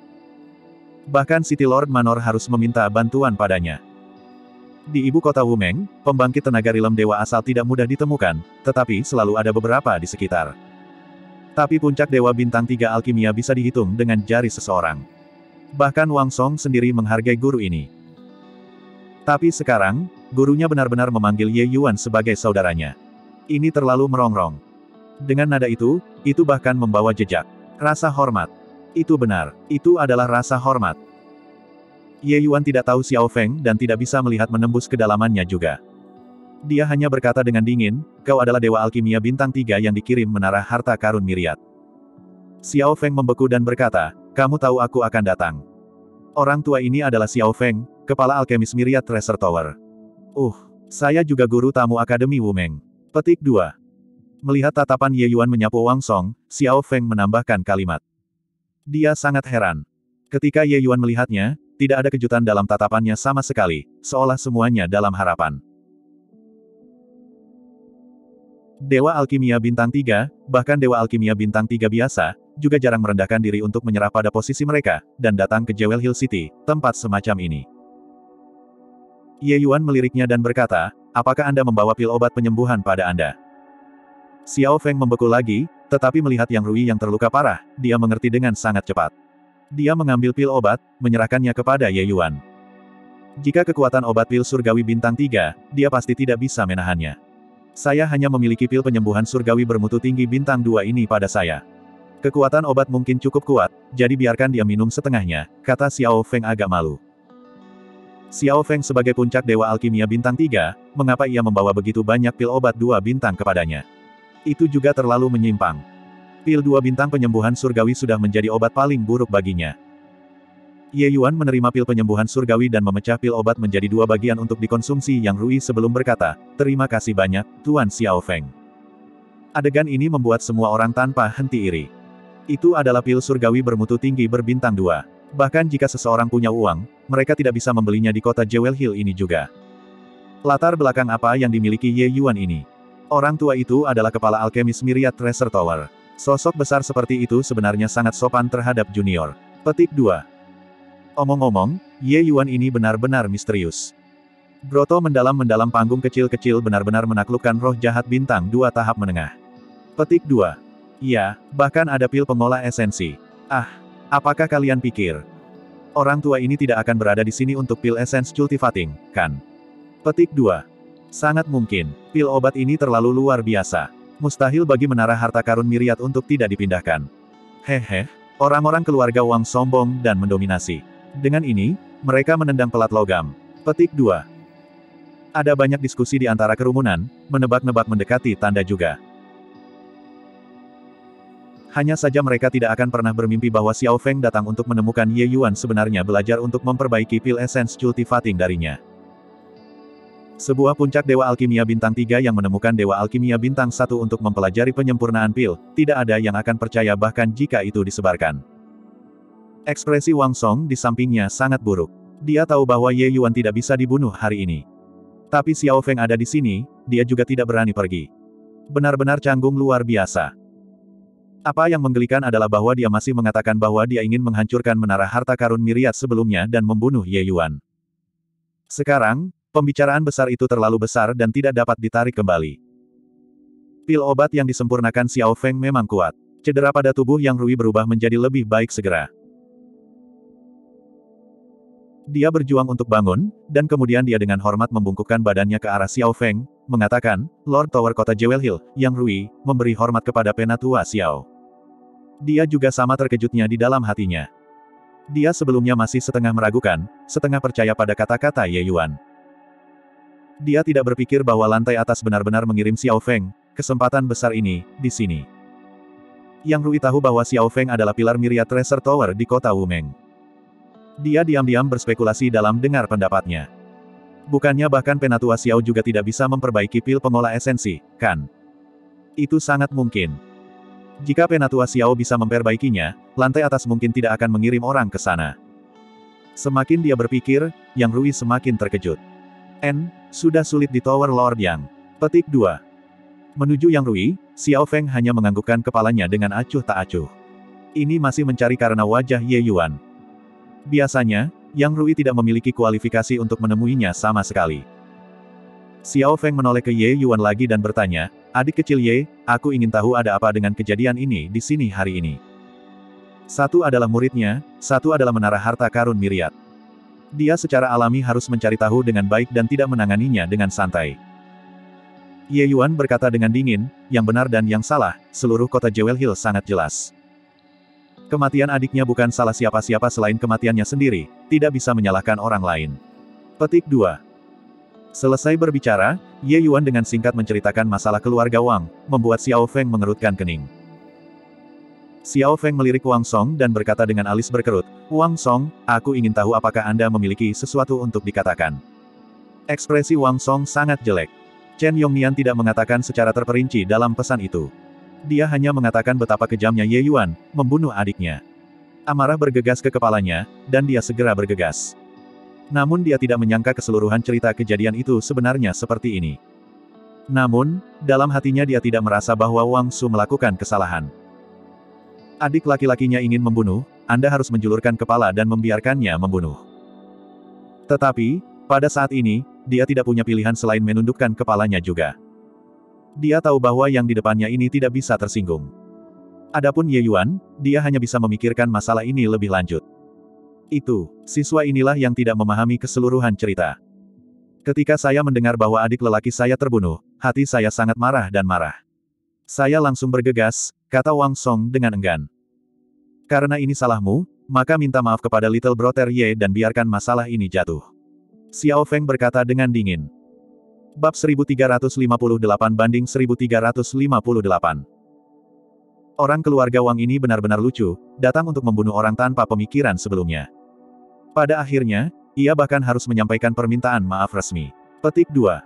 Speaker 1: Bahkan City Lord Manor harus meminta bantuan padanya. Di ibu kota Wumeng, pembangkit tenaga rilem dewa asal tidak mudah ditemukan, tetapi selalu ada beberapa di sekitar. Tapi puncak dewa bintang 3 alkimia bisa dihitung dengan jari seseorang. Bahkan Wang Song sendiri menghargai guru ini. Tapi sekarang, gurunya benar-benar memanggil Ye Yuan sebagai saudaranya. Ini terlalu merongrong. Dengan nada itu bahkan membawa jejak. Rasa hormat. Itu benar, itu adalah rasa hormat. Ye Yuan tidak tahu Xiao Feng dan tidak bisa melihat menembus kedalamannya juga. Dia hanya berkata dengan dingin, "Kau adalah dewa alkimia bintang 3 yang dikirim menara harta karun Myriad." Xiao Feng membeku dan berkata, "Kamu tahu aku akan datang." Orang tua ini adalah Xiao Feng, kepala alkemis Myriad Treasure Tower. Saya juga guru tamu Akademi Wumeng. Petik 2. Melihat tatapan Ye Yuan menyapu Wang Song, Xiao Feng menambahkan kalimat. Dia sangat heran. Ketika Ye Yuan melihatnya, tidak ada kejutan dalam tatapannya sama sekali, seolah semuanya dalam harapan. Dewa alkimia bintang 3, bahkan dewa alkimia bintang 3 biasa, juga jarang merendahkan diri untuk menyerah pada posisi mereka, dan datang ke Jewel Hill City, tempat semacam ini. Ye Yuan meliriknya dan berkata, "Apakah Anda membawa pil obat penyembuhan pada Anda?" Xiao Feng membeku lagi, Tetapi melihat Yang Rui yang terluka parah, dia mengerti dengan sangat cepat. Dia mengambil pil obat, menyerahkannya kepada Ye Yuan. Jika kekuatan obat pil surgawi bintang 3, dia pasti tidak bisa menahannya. Saya hanya memiliki pil penyembuhan surgawi bermutu tinggi bintang 2 ini pada saya. Kekuatan obat mungkin cukup kuat, jadi biarkan dia minum setengahnya, kata Xiao Feng agak malu. Xiao Feng sebagai puncak dewa alkimia bintang 3, mengapa ia membawa begitu banyak pil obat 2 bintang kepadanya? Itu juga terlalu menyimpang. Pil 2 bintang penyembuhan surgawi sudah menjadi obat paling buruk baginya. Ye Yuan menerima pil penyembuhan surgawi dan memecah pil obat menjadi 2 bagian untuk dikonsumsi Yang Rui sebelum berkata, "Terima kasih banyak, Tuan Xiao Feng." Adegan ini membuat semua orang tanpa henti iri. Itu adalah pil surgawi bermutu tinggi berbintang 2. Bahkan jika seseorang punya uang, mereka tidak bisa membelinya di kota Jewel Hill ini juga. Latar belakang apa yang dimiliki Ye Yuan ini? Orang tua itu adalah kepala alkemis Myriad Treasure Tower. Sosok besar seperti itu sebenarnya sangat sopan terhadap junior. Petik 2. Omong-omong, Ye Yuan ini benar-benar misterius. Grotto mendalam panggung kecil-kecil benar-benar menaklukkan roh jahat bintang 2 tahap menengah. Petik 2. Iya, bahkan ada pil pengolah esensi. Ah, apakah kalian pikir orang tua ini tidak akan berada di sini untuk pil esens cultivating, kan? Petik 2. Sangat mungkin, pil obat ini terlalu luar biasa. Mustahil bagi menara harta karun Myriad untuk tidak dipindahkan. Hehe, orang-orang keluarga Wang sombong dan mendominasi. Dengan ini, mereka menendang pelat logam. Petik 2. Ada banyak diskusi di antara kerumunan, menebak-nebak mendekati tanda juga. Hanya saja mereka tidak akan pernah bermimpi bahwa Xiao Feng datang untuk menemukan Ye Yuan sebenarnya belajar untuk memperbaiki pil esens cultivating darinya. Sebuah puncak dewa alkimia bintang 3 yang menemukan dewa alkimia bintang 1 untuk mempelajari penyempurnaan pil, tidak ada yang akan percaya bahkan jika itu disebarkan. Ekspresi Wang Song di sampingnya sangat buruk. Dia tahu bahwa Ye Yuan tidak bisa dibunuh hari ini. Tapi Xiao Feng ada di sini, dia juga tidak berani pergi. Benar-benar canggung luar biasa. Apa yang menggelikan adalah bahwa dia masih mengatakan bahwa dia ingin menghancurkan menara harta karun Myriad sebelumnya dan membunuh Ye Yuan. Sekarang, pembicaraan besar itu terlalu besar dan tidak dapat ditarik kembali. Pil obat yang disempurnakan Xiao Feng memang kuat. Cedera pada tubuh Yang Rui berubah menjadi lebih baik segera. Dia berjuang untuk bangun, dan kemudian dia dengan hormat membungkukkan badannya ke arah Xiao Feng, mengatakan, "Lord Tower Kota Jewel Hill, Yang Rui, memberi hormat kepada Penatua Xiao." Dia juga sama terkejutnya di dalam hatinya. Dia sebelumnya masih setengah meragukan, setengah percaya pada kata-kata Ye Yuan. Dia tidak berpikir bahwa lantai atas benar-benar mengirim Xiao Feng, kesempatan besar ini, di sini. Yang Rui tahu bahwa Xiao Feng adalah pilar Myriad Treasure Tower di kota Wumeng. Dia diam-diam berspekulasi dalam dengar pendapatnya. Bukannya bahkan Penatua Xiao juga tidak bisa memperbaiki pil pengolah esensi, kan? Itu sangat mungkin. Jika Penatua Xiao bisa memperbaikinya, lantai atas mungkin tidak akan mengirim orang ke sana. Semakin dia berpikir, Yang Rui semakin terkejut. Sudah sulit di Tower Lord Yang. Petik 2. Menuju Yang Rui, Xiao Feng hanya menganggukkan kepalanya dengan acuh tak acuh. Ini masih mencari karena wajah Ye Yuan. Biasanya, Yang Rui tidak memiliki kualifikasi untuk menemuinya sama sekali. Xiao Feng menoleh ke Ye Yuan lagi dan bertanya, "Adik kecil Ye, aku ingin tahu ada apa dengan kejadian ini di sini hari ini." Satu adalah muridnya, satu adalah menara harta karun Myriad. Dia secara alami harus mencari tahu dengan baik dan tidak menanganinya dengan santai. Ye Yuan berkata dengan dingin, "Yang benar dan yang salah, seluruh kota Jewel Hill sangat jelas. Kematian adiknya bukan salah siapa-siapa selain kematiannya sendiri, tidak bisa menyalahkan orang lain." Petik 2. Selesai berbicara, Ye Yuan dengan singkat menceritakan masalah keluarga Wang, membuat Xiao Feng mengerutkan kening. Xiao Feng melirik Wang Song dan berkata dengan alis berkerut, "Wang Song, aku ingin tahu apakah Anda memiliki sesuatu untuk dikatakan." Ekspresi Wang Song sangat jelek. Chen Yongnian tidak mengatakan secara terperinci dalam pesan itu. Dia hanya mengatakan betapa kejamnya Ye Yuan, membunuh adiknya. Amarah bergegas ke kepalanya, dan dia segera bergegas. Namun dia tidak menyangka keseluruhan cerita kejadian itu sebenarnya seperti ini. Namun, dalam hatinya dia tidak merasa bahwa Wang Su melakukan kesalahan. Adik laki-lakinya ingin membunuh, Anda harus menjulurkan kepala dan membiarkannya membunuh. Tetapi, pada saat ini, dia tidak punya pilihan selain menundukkan kepalanya juga. Dia tahu bahwa yang di depannya ini tidak bisa tersinggung. Adapun Ye Yuan, dia hanya bisa memikirkan masalah ini lebih lanjut. Siswa inilah yang tidak memahami keseluruhan cerita. Ketika saya mendengar bahwa adik lelaki saya terbunuh, hati saya sangat marah dan marah. Saya langsung bergegas, kata Wang Song dengan enggan. Karena ini salahmu, maka minta maaf kepada Little Brother Ye dan biarkan masalah ini jatuh. Xiao Feng berkata dengan dingin. Bab 1358-1358. Orang keluarga Wang ini benar-benar lucu, datang untuk membunuh orang tanpa pemikiran sebelumnya. Pada akhirnya, ia bahkan harus menyampaikan permintaan maaf resmi. Petik 2.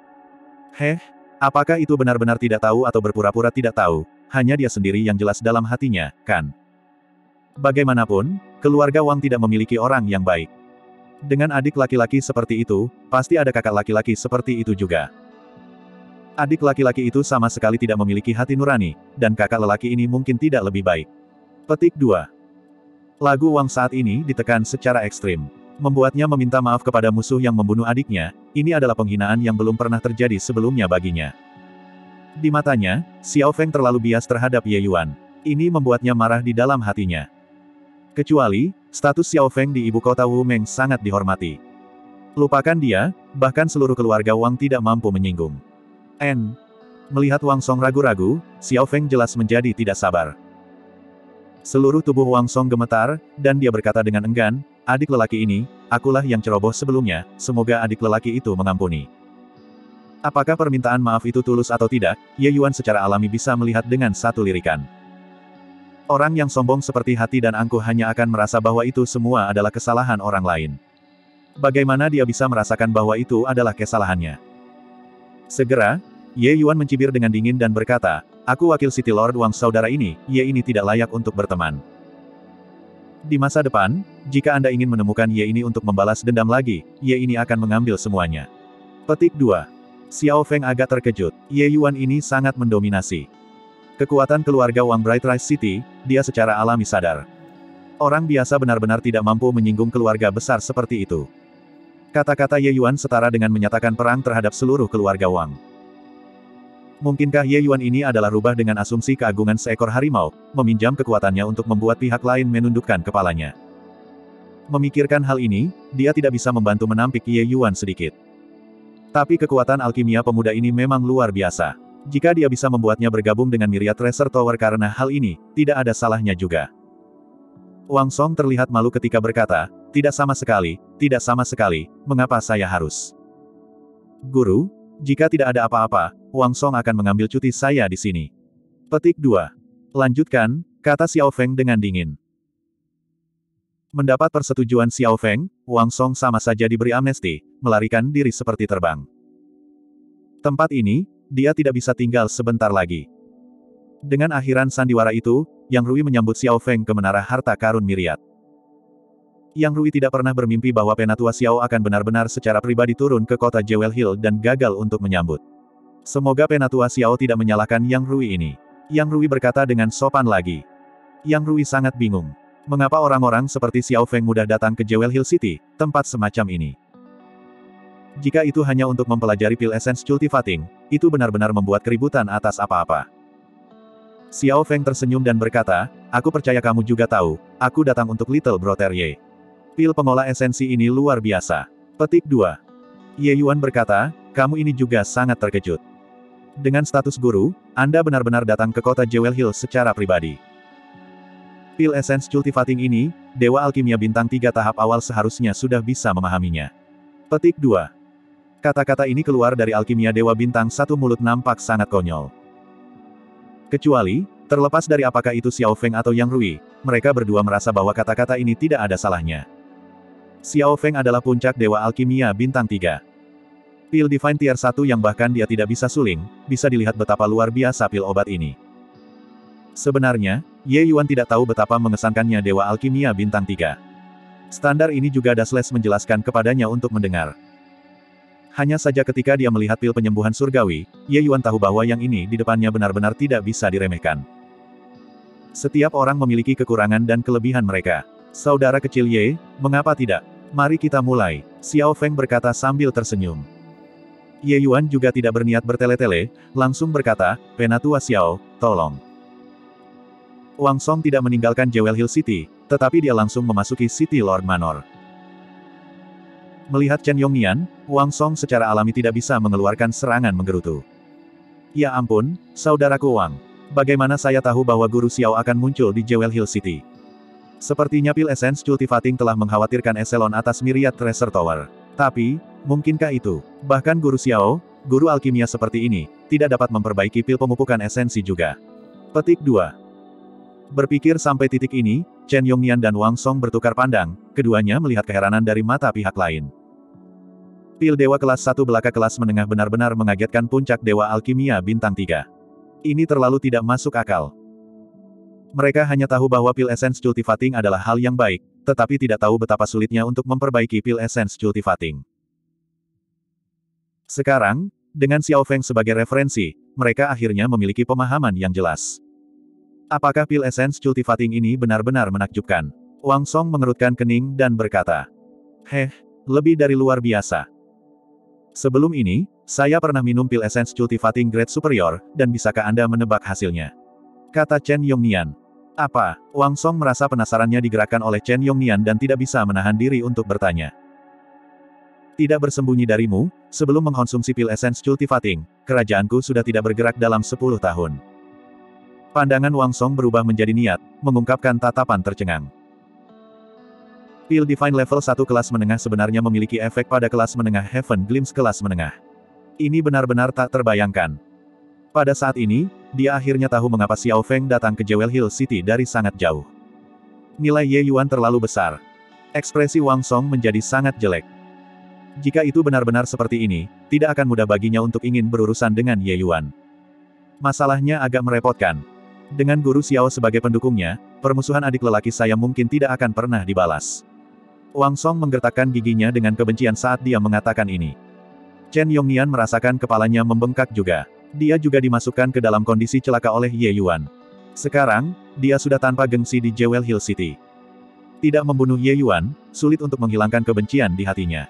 Speaker 1: Apakah itu benar-benar tidak tahu atau berpura-pura tidak tahu, hanya dia sendiri yang jelas dalam hatinya, kan? Bagaimanapun, keluarga Wang tidak memiliki orang yang baik. Dengan adik laki-laki seperti itu, pasti ada kakak laki-laki seperti itu juga. Adik laki-laki itu sama sekali tidak memiliki hati nurani, dan kakak lelaki ini mungkin tidak lebih baik. Petik 2. Lagu Wang saat ini ditekan secara ekstrim. Membuatnya meminta maaf kepada musuh yang membunuh adiknya, ini adalah penghinaan yang belum pernah terjadi sebelumnya baginya. Di matanya, Xiao Feng terlalu bias terhadap Ye Yuan. Ini membuatnya marah di dalam hatinya. Kecuali, status Xiao Feng di ibu kota Wu Meng sangat dihormati. Lupakan dia, bahkan seluruh keluarga Wang tidak mampu menyinggung. Melihat Wang Song ragu-ragu, Xiao Feng jelas menjadi tidak sabar. Seluruh tubuh Wang Song gemetar, dan dia berkata dengan enggan, adik lelaki ini, akulah yang ceroboh sebelumnya, semoga adik lelaki itu mengampuni. Apakah permintaan maaf itu tulus atau tidak, Ye Yuan secara alami bisa melihat dengan satu lirikan. Orang yang sombong seperti hati dan angkuh hanya akan merasa bahwa itu semua adalah kesalahan orang lain. Bagaimana dia bisa merasakan bahwa itu adalah kesalahannya? Segera, Ye Yuan mencibir dengan dingin dan berkata, aku wakil City Lord Wang saudara ini, Ye ini tidak layak untuk berteman. Di masa depan, jika Anda ingin menemukan Ye ini untuk membalas dendam lagi, Ye ini akan mengambil semuanya. Petik 2. Xiao Feng agak terkejut, Ye Yuan ini sangat mendominasi. Kekuatan keluarga Wang Bright Rise City, dia secara alami sadar. Orang biasa benar-benar tidak mampu menyinggung keluarga besar seperti itu. Kata-kata Ye Yuan setara dengan menyatakan perang terhadap seluruh keluarga Wang. Mungkinkah Ye Yuan ini adalah rubah dengan asumsi keagungan seekor harimau, meminjam kekuatannya untuk membuat pihak lain menundukkan kepalanya? Memikirkan hal ini, dia tidak bisa membantu menampik Ye Yuan sedikit. Tapi kekuatan alkimia pemuda ini memang luar biasa. Jika dia bisa membuatnya bergabung dengan Myriad Treasure Tower karena hal ini, tidak ada salahnya juga. Wang Song terlihat malu ketika berkata, tidak sama sekali, mengapa saya harus? Guru, jika tidak ada apa-apa, Wang Song akan mengambil cuti saya di sini. Petik 2. Lanjutkan, kata Xiao Feng dengan dingin. Mendapat persetujuan Xiao Feng, Wang Song sama saja diberi amnesti, melarikan diri seperti terbang. Tempat ini, dia tidak bisa tinggal sebentar lagi. Dengan akhiran sandiwara itu, Yang Rui menyambut Xiao Feng ke menara harta karun Myriad. Yang Rui tidak pernah bermimpi bahwa Penatua Xiao akan benar-benar secara pribadi turun ke kota Jewel Hill dan gagal untuk menyambut. Semoga Penatua Xiao tidak menyalahkan Yang Rui ini. Yang Rui berkata dengan sopan lagi. Yang Rui sangat bingung. Mengapa orang-orang seperti Xiao Feng mudah datang ke Jewel Hill City, tempat semacam ini? Jika itu hanya untuk mempelajari pil essence cultivating, itu benar-benar membuat keributan atas apa-apa. Xiao Feng tersenyum dan berkata, aku percaya kamu juga tahu, aku datang untuk Little Brother Ye. Pil pengolah esensi ini luar biasa. Petik 2. Ye Yuan berkata, kamu ini juga sangat terkejut. Dengan status guru, Anda benar-benar datang ke kota Jewel Hill secara pribadi. Pil essence cultivating ini, Dewa Alkimia Bintang 3 tahap awal seharusnya sudah bisa memahaminya. Petik 2. Kata-kata ini keluar dari alkimia Dewa Bintang 1 mulut nampak sangat konyol. Kecuali, terlepas dari apakah itu Xiao Feng atau Yang Rui, mereka berdua merasa bahwa kata-kata ini tidak ada salahnya. Xiao Feng adalah puncak Dewa Alkimia Bintang 3. Pil Divine Tier 1 yang bahkan dia tidak bisa suling, bisa dilihat betapa luar biasa pil obat ini. Sebenarnya, Ye Yuan tidak tahu betapa mengesankannya Dewa Alkimia Bintang 3. Standar ini juga Dasles menjelaskan kepadanya untuk mendengar. Hanya saja ketika dia melihat pil penyembuhan surgawi, Ye Yuan tahu bahwa yang ini di depannya benar-benar tidak bisa diremehkan. Setiap orang memiliki kekurangan dan kelebihan mereka. Saudara kecil Ye, mengapa tidak? Mari kita mulai, Xiao Feng berkata sambil tersenyum. Ye Yuan juga tidak berniat bertele-tele, langsung berkata, Penatua Xiao, tolong. Wang Song tidak meninggalkan Jewel Hill City, tetapi dia langsung memasuki City Lord Manor. Melihat Chen Yongnian, Wang Song secara alami tidak bisa mengeluarkan serangan menggerutu. Ya ampun, saudaraku Wang. Bagaimana saya tahu bahwa Guru Xiao akan muncul di Jewel Hill City? Sepertinya pil Essence Cultivating telah mengkhawatirkan eselon atas Myriad Treasure Tower. Tapi, mungkinkah itu? Bahkan Guru Xiao, guru alkimia seperti ini, tidak dapat memperbaiki pil pemupukan esensi juga. Petik 2. Berpikir sampai titik ini, Chen Yongnian dan Wang Song bertukar pandang, keduanya melihat keheranan dari mata pihak lain. Pil Dewa kelas 1 belaka kelas menengah benar-benar mengagetkan puncak Dewa Alkimia bintang 3. Ini terlalu tidak masuk akal. Mereka hanya tahu bahwa pil Essence Cultivating adalah hal yang baik, tetapi tidak tahu betapa sulitnya untuk memperbaiki pil Essence Cultivating. Sekarang, dengan Xiao Feng sebagai referensi, mereka akhirnya memiliki pemahaman yang jelas. Apakah pil Essence Cultivating ini benar-benar menakjubkan? Wang Song mengerutkan kening dan berkata, lebih dari luar biasa. Sebelum ini, saya pernah minum pil Essence Cultivating Grade Superior, dan bisakah Anda menebak hasilnya? Kata Chen Yongnian. Apa? Wang Song merasa penasarannya digerakkan oleh Chen Yongnian dan tidak bisa menahan diri untuk bertanya. Tidak bersembunyi darimu, sebelum mengkonsumsi pil Essence Cultivating, kerajaanku sudah tidak bergerak dalam 10 tahun. Pandangan Wang Song berubah menjadi niat, mengungkapkan tatapan tercengang. Pil Divine level 1 kelas menengah sebenarnya memiliki efek pada kelas menengah Heaven Glimpse kelas menengah. Ini benar-benar tak terbayangkan. Pada saat ini, dia akhirnya tahu mengapa Xiao Feng datang ke Jewel Hill City dari sangat jauh. Nilai Ye Yuan terlalu besar. Ekspresi Wang Song menjadi sangat jelek. Jika itu benar-benar seperti ini, tidak akan mudah baginya untuk ingin berurusan dengan Ye Yuan. Masalahnya agak merepotkan. Dengan Guru Xiao sebagai pendukungnya, permusuhan adik lelaki saya mungkin tidak akan pernah dibalas. Wang Song menggertakkan giginya dengan kebencian saat dia mengatakan ini. Chen Yongnian merasakan kepalanya membengkak juga. Dia juga dimasukkan ke dalam kondisi celaka oleh Ye Yuan. Sekarang, dia sudah tanpa gengsi di Jewel Hill City. Tidak membunuh Ye Yuan, sulit untuk menghilangkan kebencian di hatinya.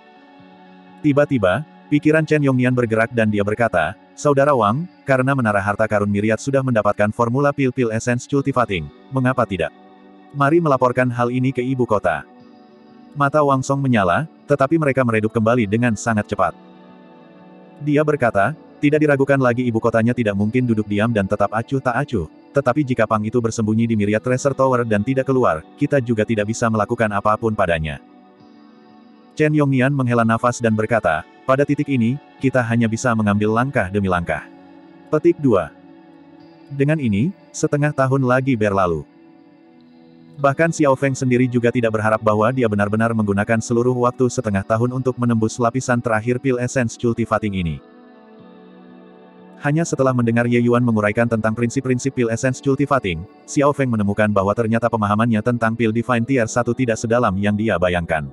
Speaker 1: Tiba-tiba, pikiran Chen Yongnian bergerak dan dia berkata, Saudara Wang, karena menara harta karun Myriad sudah mendapatkan formula pil-pil Essence Cultivating, mengapa tidak? Mari melaporkan hal ini ke ibu kota. Mata Wang Song menyala, tetapi mereka meredup kembali dengan sangat cepat. Dia berkata, tidak diragukan lagi ibu kotanya tidak mungkin duduk diam dan tetap acuh tak acuh, tetapi jika Pang itu bersembunyi di Myriad Treasure Tower dan tidak keluar, kita juga tidak bisa melakukan apapun padanya. Chen Yongnian menghela nafas dan berkata, pada titik ini, kita hanya bisa mengambil langkah demi langkah. Petik 2. Dengan ini, setengah tahun lagi berlalu. Bahkan Xiao Feng sendiri juga tidak berharap bahwa dia benar-benar menggunakan seluruh waktu setengah tahun untuk menembus lapisan terakhir pil Essence Cultivating ini. Hanya setelah mendengar Ye Yuan menguraikan tentang prinsip-prinsip pil Essence Cultivating, Xiao Feng menemukan bahwa ternyata pemahamannya tentang pil Divine Tier 1 tidak sedalam yang dia bayangkan.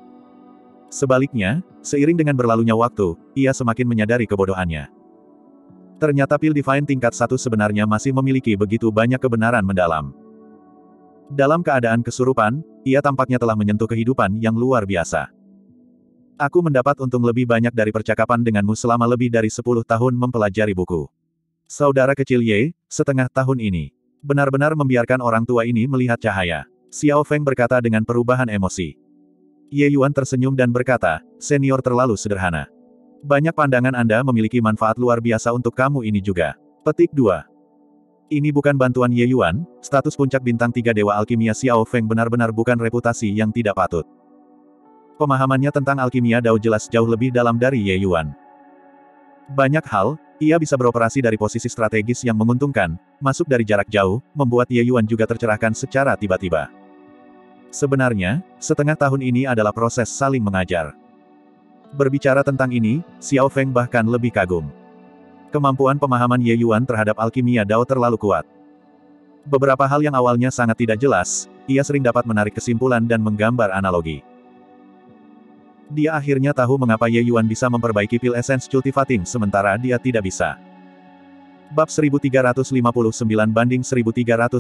Speaker 1: Sebaliknya, seiring dengan berlalunya waktu, ia semakin menyadari kebodohannya. Ternyata pil Divine tingkat 1 sebenarnya masih memiliki begitu banyak kebenaran mendalam. Dalam keadaan kesurupan, ia tampaknya telah menyentuh kehidupan yang luar biasa. Aku mendapat untung lebih banyak dari percakapan denganmu selama lebih dari 10 tahun mempelajari buku. Saudara kecil Ye, setengah tahun ini. Benar-benar membiarkan orang tua ini melihat cahaya. Xiao Feng berkata dengan perubahan emosi. Ye Yuan tersenyum dan berkata, senior terlalu sederhana. Banyak pandangan Anda memiliki manfaat luar biasa untuk kamu ini juga. Petik 2. Ini bukan bantuan Ye Yuan, status puncak bintang 3 Dewa Alkimia Xiao Feng benar-benar bukan reputasi yang tidak patut. Pemahamannya tentang alkimia Dao jelas jauh lebih dalam dari Ye Yuan. Banyak hal, ia bisa beroperasi dari posisi strategis yang menguntungkan, masuk dari jarak jauh, membuat Ye Yuan juga tercerahkan secara tiba-tiba. Sebenarnya, setengah tahun ini adalah proses saling mengajar. Berbicara tentang ini, Xiao Feng bahkan lebih kagum. Kemampuan pemahaman Ye Yuan terhadap alkimia Dao terlalu kuat. Beberapa hal yang awalnya sangat tidak jelas, ia sering dapat menarik kesimpulan dan menggambar analogi. Dia akhirnya tahu mengapa Ye Yuan bisa memperbaiki pil Essence Cultivating sementara dia tidak bisa. Bab 1359/1359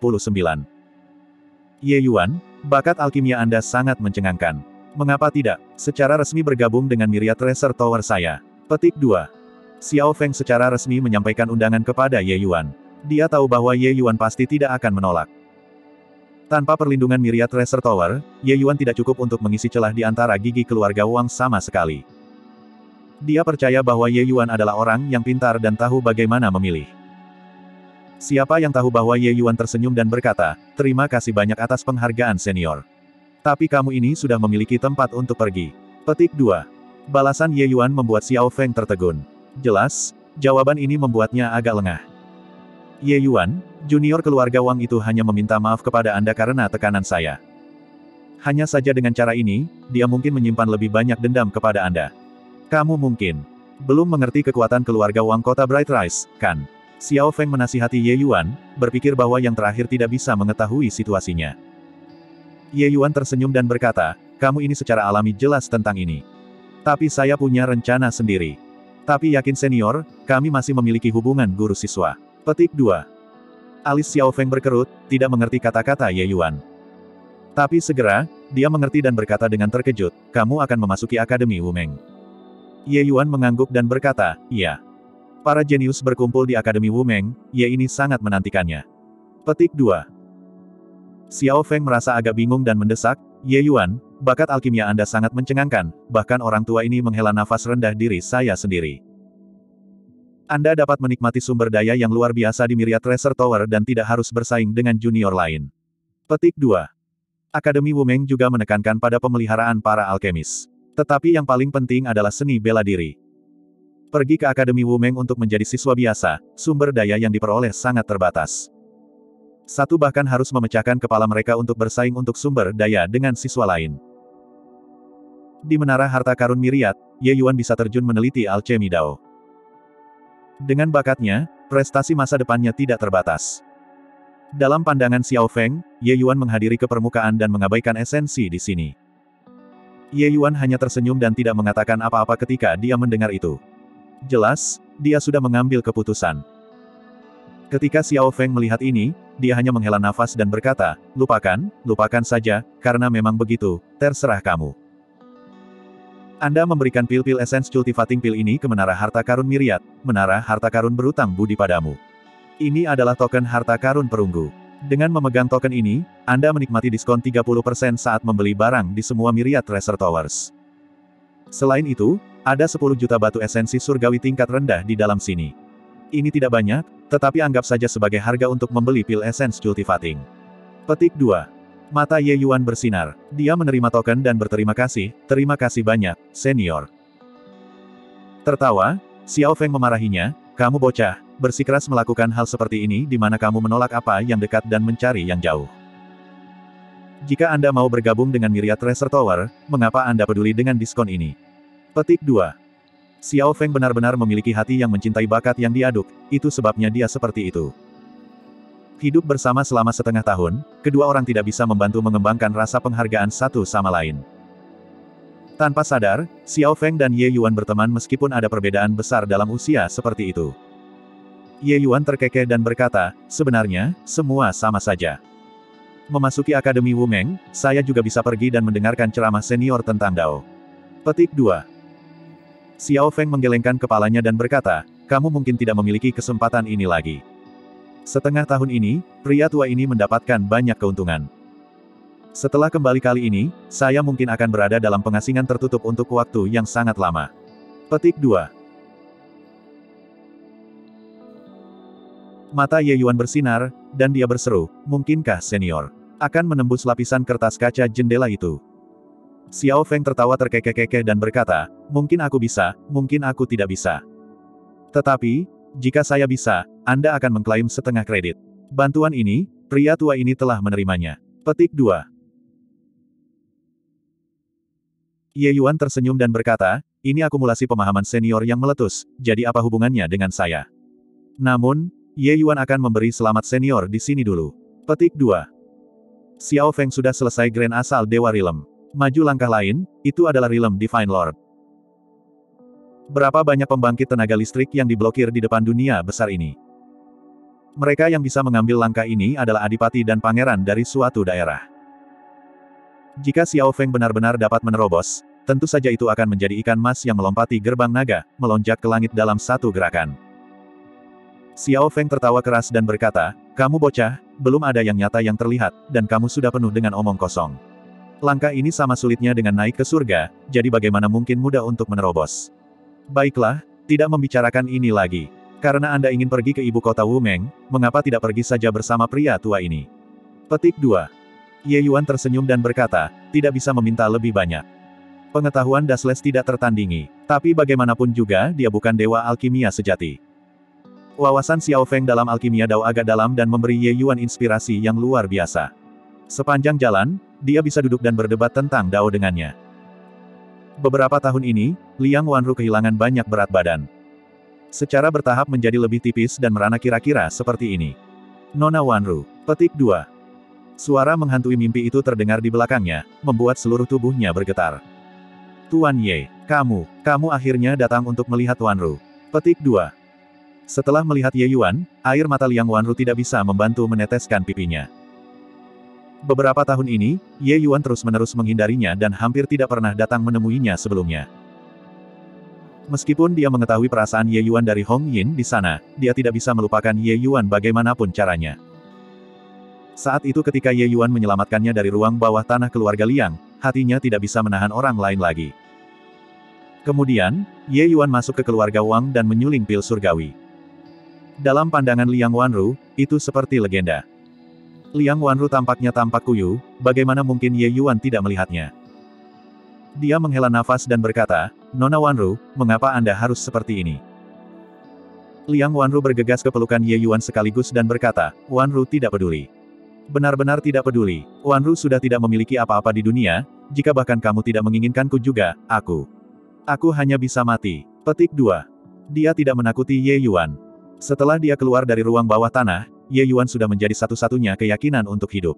Speaker 1: Ye Yuan, bakat alkimia Anda sangat mencengangkan. Mengapa tidak, secara resmi bergabung dengan Myriad Treasure Tower saya? Petik 2. Xiao Feng secara resmi menyampaikan undangan kepada Ye Yuan. Dia tahu bahwa Ye Yuan pasti tidak akan menolak. Tanpa perlindungan Myriad Treasure Tower, Ye Yuan tidak cukup untuk mengisi celah di antara gigi keluarga Wang sama sekali. Dia percaya bahwa Ye Yuan adalah orang yang pintar dan tahu bagaimana memilih. Siapa yang tahu bahwa Ye Yuan tersenyum dan berkata, "Terima kasih banyak atas penghargaan senior. Tapi kamu ini sudah memiliki tempat untuk pergi." Petik 2. Balasan Ye Yuan membuat Xiao Feng tertegun. Jelas, jawaban ini membuatnya agak lengah. Ye Yuan, junior keluarga Wang itu hanya meminta maaf kepada Anda karena tekanan saya. Hanya saja dengan cara ini, dia mungkin menyimpan lebih banyak dendam kepada Anda. Kamu mungkin belum mengerti kekuatan keluarga Wang kota Bright Rise, kan? Xiao Feng menasihati Ye Yuan, berpikir bahwa yang terakhir tidak bisa mengetahui situasinya. Ye Yuan tersenyum dan berkata, "Kamu ini secara alami jelas tentang ini. Tapi saya punya rencana sendiri. Tapi yakin senior, kami masih memiliki hubungan guru-siswa." Petik 2. Alis Xiao Feng berkerut, tidak mengerti kata-kata Ye Yuan. Tapi segera, dia mengerti dan berkata dengan terkejut, "Kamu akan memasuki Akademi Wumeng." Ye Yuan mengangguk dan berkata, "Iya. Para jenius berkumpul di Akademi Wumeng, Ye ini sangat menantikannya." Petik 2. Xiao Feng merasa agak bingung dan mendesak, "Ye Yuan, bakat alkimia Anda sangat mencengangkan, bahkan orang tua ini menghela nafas rendah diri saya sendiri. Anda dapat menikmati sumber daya yang luar biasa di Myriad Treasure Tower dan tidak harus bersaing dengan junior lain." Petik 2. Akademi Wumeng juga menekankan pada pemeliharaan para alkemis. Tetapi yang paling penting adalah seni bela diri. Pergi ke Akademi Wumeng untuk menjadi siswa biasa, sumber daya yang diperoleh sangat terbatas. Satu bahkan harus memecahkan kepala mereka untuk bersaing untuk sumber daya dengan siswa lain. Di Menara Harta Karun Myriad, Ye Yuan bisa terjun meneliti alchemy Dao. Dengan bakatnya, prestasi masa depannya tidak terbatas. Dalam pandangan Xiao Feng, Ye Yuan menghadiri ke permukaan dan mengabaikan esensi di sini. Ye Yuan hanya tersenyum dan tidak mengatakan apa-apa ketika dia mendengar itu. Jelas, dia sudah mengambil keputusan. Ketika Xiao Feng melihat ini, dia hanya menghela nafas dan berkata, lupakan saja, karena memang begitu, terserah kamu. Anda memberikan pil-pil esens cultivating pil ini ke Menara Harta Karun Myriad, Menara Harta Karun berutang budi padamu. Ini adalah token Harta Karun perunggu. Dengan memegang token ini, Anda menikmati diskon 30% saat membeli barang di semua Myriad Treasure Towers. Selain itu, ada 10 juta batu esensi surgawi tingkat rendah di dalam sini. Ini tidak banyak, tetapi anggap saja sebagai harga untuk membeli pil esens cultivating. Petik 2. Mata Ye Yuan bersinar. Dia menerima token dan berterima kasih, "Terima kasih banyak, senior." Tertawa, Xiao Feng memarahinya, "Kamu bocah, bersikeras melakukan hal seperti ini di mana kamu menolak apa yang dekat dan mencari yang jauh. Jika Anda mau bergabung dengan Myriad Treasure Tower, mengapa Anda peduli dengan diskon ini?" Petik 2. Xiao Feng benar-benar memiliki hati yang mencintai bakat yang diaduk, itu sebabnya dia seperti itu. Hidup bersama selama setengah tahun, kedua orang tidak bisa membantu mengembangkan rasa penghargaan satu sama lain. Tanpa sadar, Xiao Feng dan Ye Yuan berteman meskipun ada perbedaan besar dalam usia seperti itu. Ye Yuan terkekeh dan berkata, "Sebenarnya, semua sama saja. Memasuki Akademi Wumeng, saya juga bisa pergi dan mendengarkan ceramah senior tentang Dao." Petik 2. Xiao Feng menggelengkan kepalanya dan berkata, "Kamu mungkin tidak memiliki kesempatan ini lagi. Setengah tahun ini, pria tua ini mendapatkan banyak keuntungan. Setelah kembali kali ini, saya mungkin akan berada dalam pengasingan tertutup untuk waktu yang sangat lama." Petik 2. Mata Ye Yuan bersinar, dan dia berseru, "Mungkinkah senior akan menembus lapisan kertas kaca jendela itu?" Xiao Feng tertawa terkekeh-kekeh dan berkata, "Mungkin aku bisa, mungkin aku tidak bisa. Tetapi, jika saya bisa, Anda akan mengklaim setengah kredit. Bantuan ini, pria tua ini telah menerimanya." Petik 2. Ye Yuan tersenyum dan berkata, "Ini akumulasi pemahaman senior yang meletus, jadi apa hubungannya dengan saya? Namun, Ye Yuan akan memberi selamat senior di sini dulu." Petik 2. Xiao Feng sudah selesai Grand asal Dewa Realm. Maju langkah lain, itu adalah Realm Divine Lord. Berapa banyak pembangkit tenaga listrik yang diblokir di depan dunia besar ini? Mereka yang bisa mengambil langkah ini adalah adipati dan pangeran dari suatu daerah. Jika Xiao Feng benar-benar dapat menerobos, tentu saja itu akan menjadi ikan mas yang melompati gerbang naga, melonjak ke langit dalam satu gerakan. Xiao Feng tertawa keras dan berkata, kamu bocah, belum ada yang nyata yang terlihat, dan kamu sudah penuh dengan omong kosong. Langkah ini sama sulitnya dengan naik ke surga, jadi bagaimana mungkin mudah untuk menerobos? Baiklah, tidak membicarakan ini lagi. Karena Anda ingin pergi ke ibu kota Wumeng, mengapa tidak pergi saja bersama pria tua ini? Petik 2. Ye Yuan tersenyum dan berkata, tidak bisa meminta lebih banyak. Pengetahuan Dasles tidak tertandingi, tapi bagaimanapun juga dia bukan dewa alkimia sejati. Wawasan Xiao Feng dalam alkimia Dao agak dalam dan memberi Ye Yuan inspirasi yang luar biasa. Sepanjang jalan, dia bisa duduk dan berdebat tentang Dao dengannya. Beberapa tahun ini, Liang Wanru kehilangan banyak berat badan. Secara bertahap menjadi lebih tipis dan merana kira-kira seperti ini. Nona Wanru. Petik 2. Suara menghantui mimpi itu terdengar di belakangnya, membuat seluruh tubuhnya bergetar. Tuan Ye, kamu akhirnya datang untuk melihat Wanru. Petik 2. Setelah melihat Ye Yuan, air mata Liang Wanru tidak bisa membantu meneteskan pipinya. Beberapa tahun ini, Ye Yuan terus-menerus menghindarinya dan hampir tidak pernah datang menemuinya sebelumnya. Meskipun dia mengetahui perasaan Ye Yuan dari Hong Yin di sana, dia tidak bisa melupakan Ye Yuan bagaimanapun caranya. Saat itu ketika Ye Yuan menyelamatkannya dari ruang bawah tanah keluarga Liang, hatinya tidak bisa menahan orang lain lagi. Kemudian, Ye Yuan masuk ke keluarga Wang dan menyuling pil surgawi. Dalam pandangan Liang Wanru, itu seperti legenda. Liang Wanru tampaknya tampak kuyu, bagaimana mungkin Ye Yuan tidak melihatnya? Dia menghela nafas dan berkata, Nona Wanru, mengapa Anda harus seperti ini? Liang Wanru bergegas ke pelukan Ye Yuan sekaligus dan berkata, Wanru tidak peduli. Benar-benar tidak peduli, Wanru sudah tidak memiliki apa-apa di dunia, jika bahkan kamu tidak menginginkanku juga, Aku hanya bisa mati. Petik 2. Dia tidak menakuti Ye Yuan. Setelah dia keluar dari ruang bawah tanah, Ye Yuan sudah menjadi satu-satunya keyakinan untuk hidup.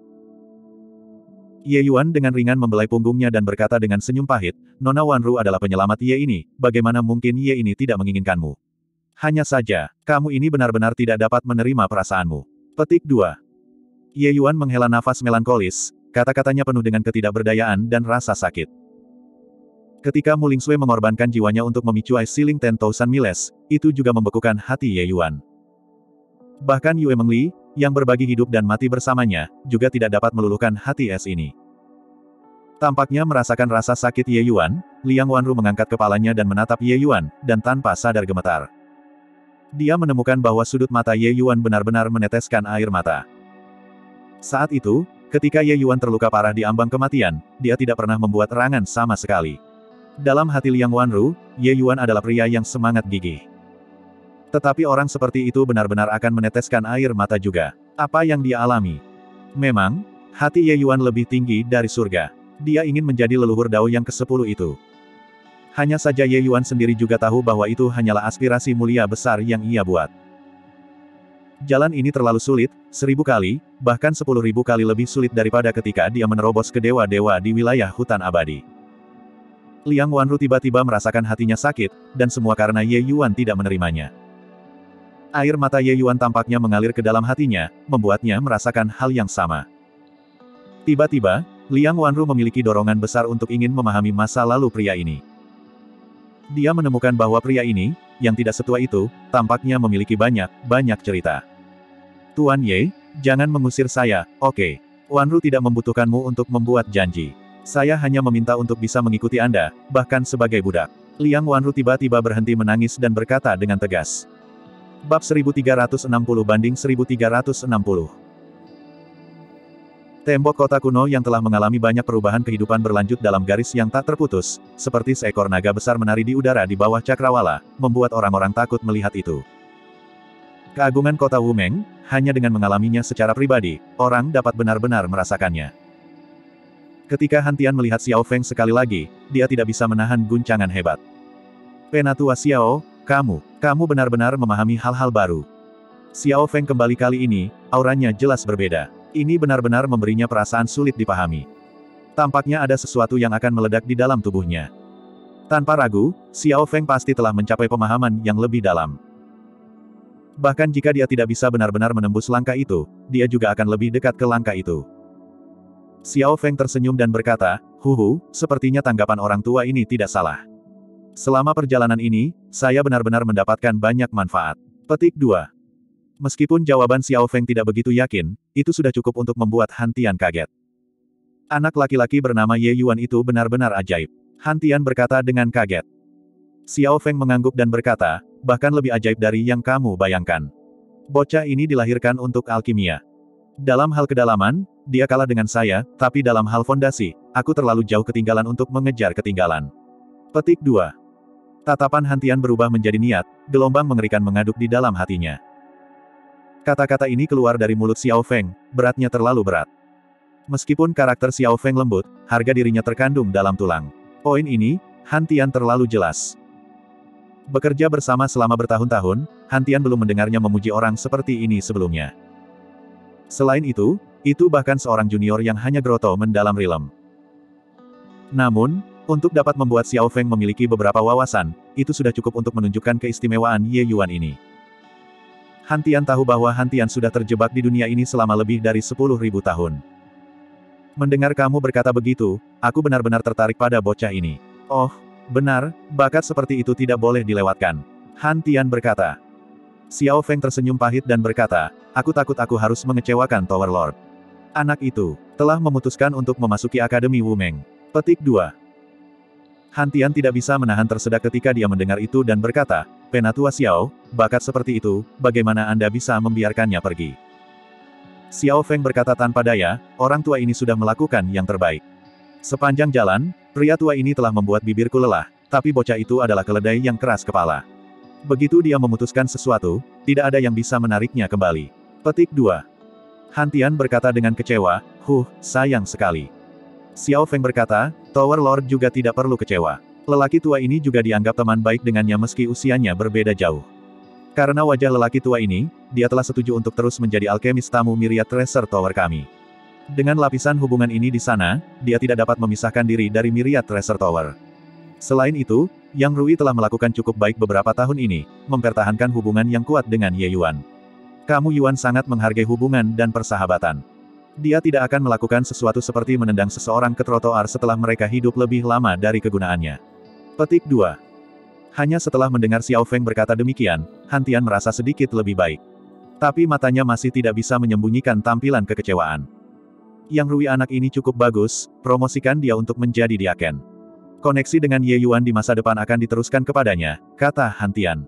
Speaker 1: Ye Yuan dengan ringan membelai punggungnya dan berkata dengan senyum pahit, Nona Wanru adalah penyelamat Ye ini, bagaimana mungkin Ye ini tidak menginginkanmu? Hanya saja, kamu ini benar-benar tidak dapat menerima perasaanmu. Petik 2. Ye Yuan menghela nafas melankolis, kata-katanya penuh dengan ketidakberdayaan dan rasa sakit. Ketika Mu Lingsui mengorbankan jiwanya untuk memicu Ice Ceiling 10,000 Miles, itu juga membekukan hati Ye Yuan. Bahkan Yue Mengli, yang berbagi hidup dan mati bersamanya, juga tidak dapat meluluhkan hati es ini. Tampaknya merasakan rasa sakit Ye Yuan, Liang Wanru mengangkat kepalanya dan menatap Ye Yuan, dan tanpa sadar gemetar. Dia menemukan bahwa sudut mata Ye Yuan benar-benar meneteskan air mata. Saat itu, ketika Ye Yuan terluka parah di ambang kematian, dia tidak pernah membuat erangan sama sekali. Dalam hati Liang Wanru, Ye Yuan adalah pria yang semangat gigih. Tetapi orang seperti itu benar-benar akan meneteskan air mata juga. Apa yang dia alami? Memang, hati Ye Yuan lebih tinggi dari surga. Dia ingin menjadi leluhur Dao yang ke-10 itu. Hanya saja Ye Yuan sendiri juga tahu bahwa itu hanyalah aspirasi mulia besar yang ia buat. Jalan ini terlalu sulit, 1000 kali, bahkan 10.000 kali lebih sulit daripada ketika dia menerobos ke dewa-dewa di wilayah hutan abadi. Liang Wanru tiba-tiba merasakan hatinya sakit, dan semua karena Ye Yuan tidak menerimanya. Air mata Ye Yuan tampaknya mengalir ke dalam hatinya, membuatnya merasakan hal yang sama. Tiba-tiba, Liang Wanru memiliki dorongan besar untuk ingin memahami masa lalu pria ini. Dia menemukan bahwa pria ini, yang tidak setua itu, tampaknya memiliki banyak cerita. Tuan Ye, jangan mengusir saya, oke. Wanru tidak membutuhkanmu untuk membuat janji. Saya hanya meminta untuk bisa mengikuti Anda, bahkan sebagai budak. Liang Wanru tiba-tiba berhenti menangis dan berkata dengan tegas. Bab 1360 banding 1360. Tembok kota kuno yang telah mengalami banyak perubahan kehidupan berlanjut dalam garis yang tak terputus, seperti seekor naga besar menari di udara di bawah cakrawala, membuat orang-orang takut melihat itu. Keagungan kota Wumeng, hanya dengan mengalaminya secara pribadi, orang dapat benar-benar merasakannya. Ketika Hantian melihat Xiao Feng sekali lagi, dia tidak bisa menahan guncangan hebat. Penatua Xiao, kamu benar-benar memahami hal-hal baru. Xiao Feng kembali kali ini, auranya jelas berbeda. Ini benar-benar memberinya perasaan sulit dipahami. Tampaknya ada sesuatu yang akan meledak di dalam tubuhnya. Tanpa ragu, Xiao Feng pasti telah mencapai pemahaman yang lebih dalam. Bahkan jika dia tidak bisa benar-benar menembus langkah itu, dia juga akan lebih dekat ke langkah itu. Xiao Feng tersenyum dan berkata, sepertinya tanggapan orang tua ini tidak salah. Selama perjalanan ini, saya benar-benar mendapatkan banyak manfaat. Petik 2. Meskipun jawaban Xiao Feng tidak begitu yakin, itu sudah cukup untuk membuat Han Tian kaget. Anak laki-laki bernama Ye Yuan itu benar-benar ajaib. Han Tian berkata dengan kaget. Xiao Feng mengangguk dan berkata, bahkan lebih ajaib dari yang kamu bayangkan. Bocah ini dilahirkan untuk alkimia. Dalam hal kedalaman, dia kalah dengan saya, tapi dalam hal fondasi, aku terlalu jauh ketinggalan untuk mengejar ketinggalan. Petik 2. Tatapan Han Tian berubah menjadi niat, gelombang mengerikan mengaduk di dalam hatinya. Kata-kata ini keluar dari mulut Xiao Feng, beratnya terlalu berat. Meskipun karakter Xiao Feng lembut, harga dirinya terkandung dalam tulang. Poin ini, Han Tian terlalu jelas. Bekerja bersama selama bertahun-tahun, Han Tian belum mendengarnya memuji orang seperti ini sebelumnya. Selain itu bahkan seorang junior yang hanya groto mendalam rilem. Namun, untuk dapat membuat Xiao Feng memiliki beberapa wawasan, itu sudah cukup untuk menunjukkan keistimewaan Ye Yuan ini. Han Tian tahu bahwa Han Tian sudah terjebak di dunia ini selama lebih dari 10.000 tahun. Mendengar kamu berkata begitu, aku benar-benar tertarik pada bocah ini. Oh, benar, bakat seperti itu tidak boleh dilewatkan. Han Tian berkata. Xiao Feng tersenyum pahit dan berkata, aku takut aku harus mengecewakan Tower Lord. Anak itu telah memutuskan untuk memasuki Akademi Wumeng. Petik 2. Han Tian tidak bisa menahan tersedak ketika dia mendengar itu dan berkata, Penatua Xiao, bakat seperti itu, bagaimana Anda bisa membiarkannya pergi? Xiao Feng berkata tanpa daya, orang tua ini sudah melakukan yang terbaik. Sepanjang jalan, pria tua ini telah membuat bibirku lelah, tapi bocah itu adalah keledai yang keras kepala. Begitu dia memutuskan sesuatu, tidak ada yang bisa menariknya kembali. Petik 2. Han Tian berkata dengan kecewa, sayang sekali. Xiao Feng berkata, Tower Lord juga tidak perlu kecewa. Lelaki tua ini juga dianggap teman baik dengannya meski usianya berbeda jauh. Karena wajah lelaki tua ini, dia telah setuju untuk terus menjadi alkemis tamu Myriad Treasure Tower kami. Dengan lapisan hubungan ini di sana, dia tidak dapat memisahkan diri dari Myriad Treasure Tower. Selain itu, Yang Rui telah melakukan cukup baik beberapa tahun ini, mempertahankan hubungan yang kuat dengan Ye Yuan. Kamu Yuan sangat menghargai hubungan dan persahabatan. Dia tidak akan melakukan sesuatu seperti menendang seseorang ke trotoar setelah mereka hidup lebih lama dari kegunaannya. Petik 2. Hanya setelah mendengar Xiao Feng berkata demikian, Han Tian merasa sedikit lebih baik. Tapi matanya masih tidak bisa menyembunyikan tampilan kekecewaan. Yang Rui anak ini cukup bagus, promosikan dia untuk menjadi diaken. Koneksi dengan Ye Yuan di masa depan akan diteruskan kepadanya, kata Han Tian.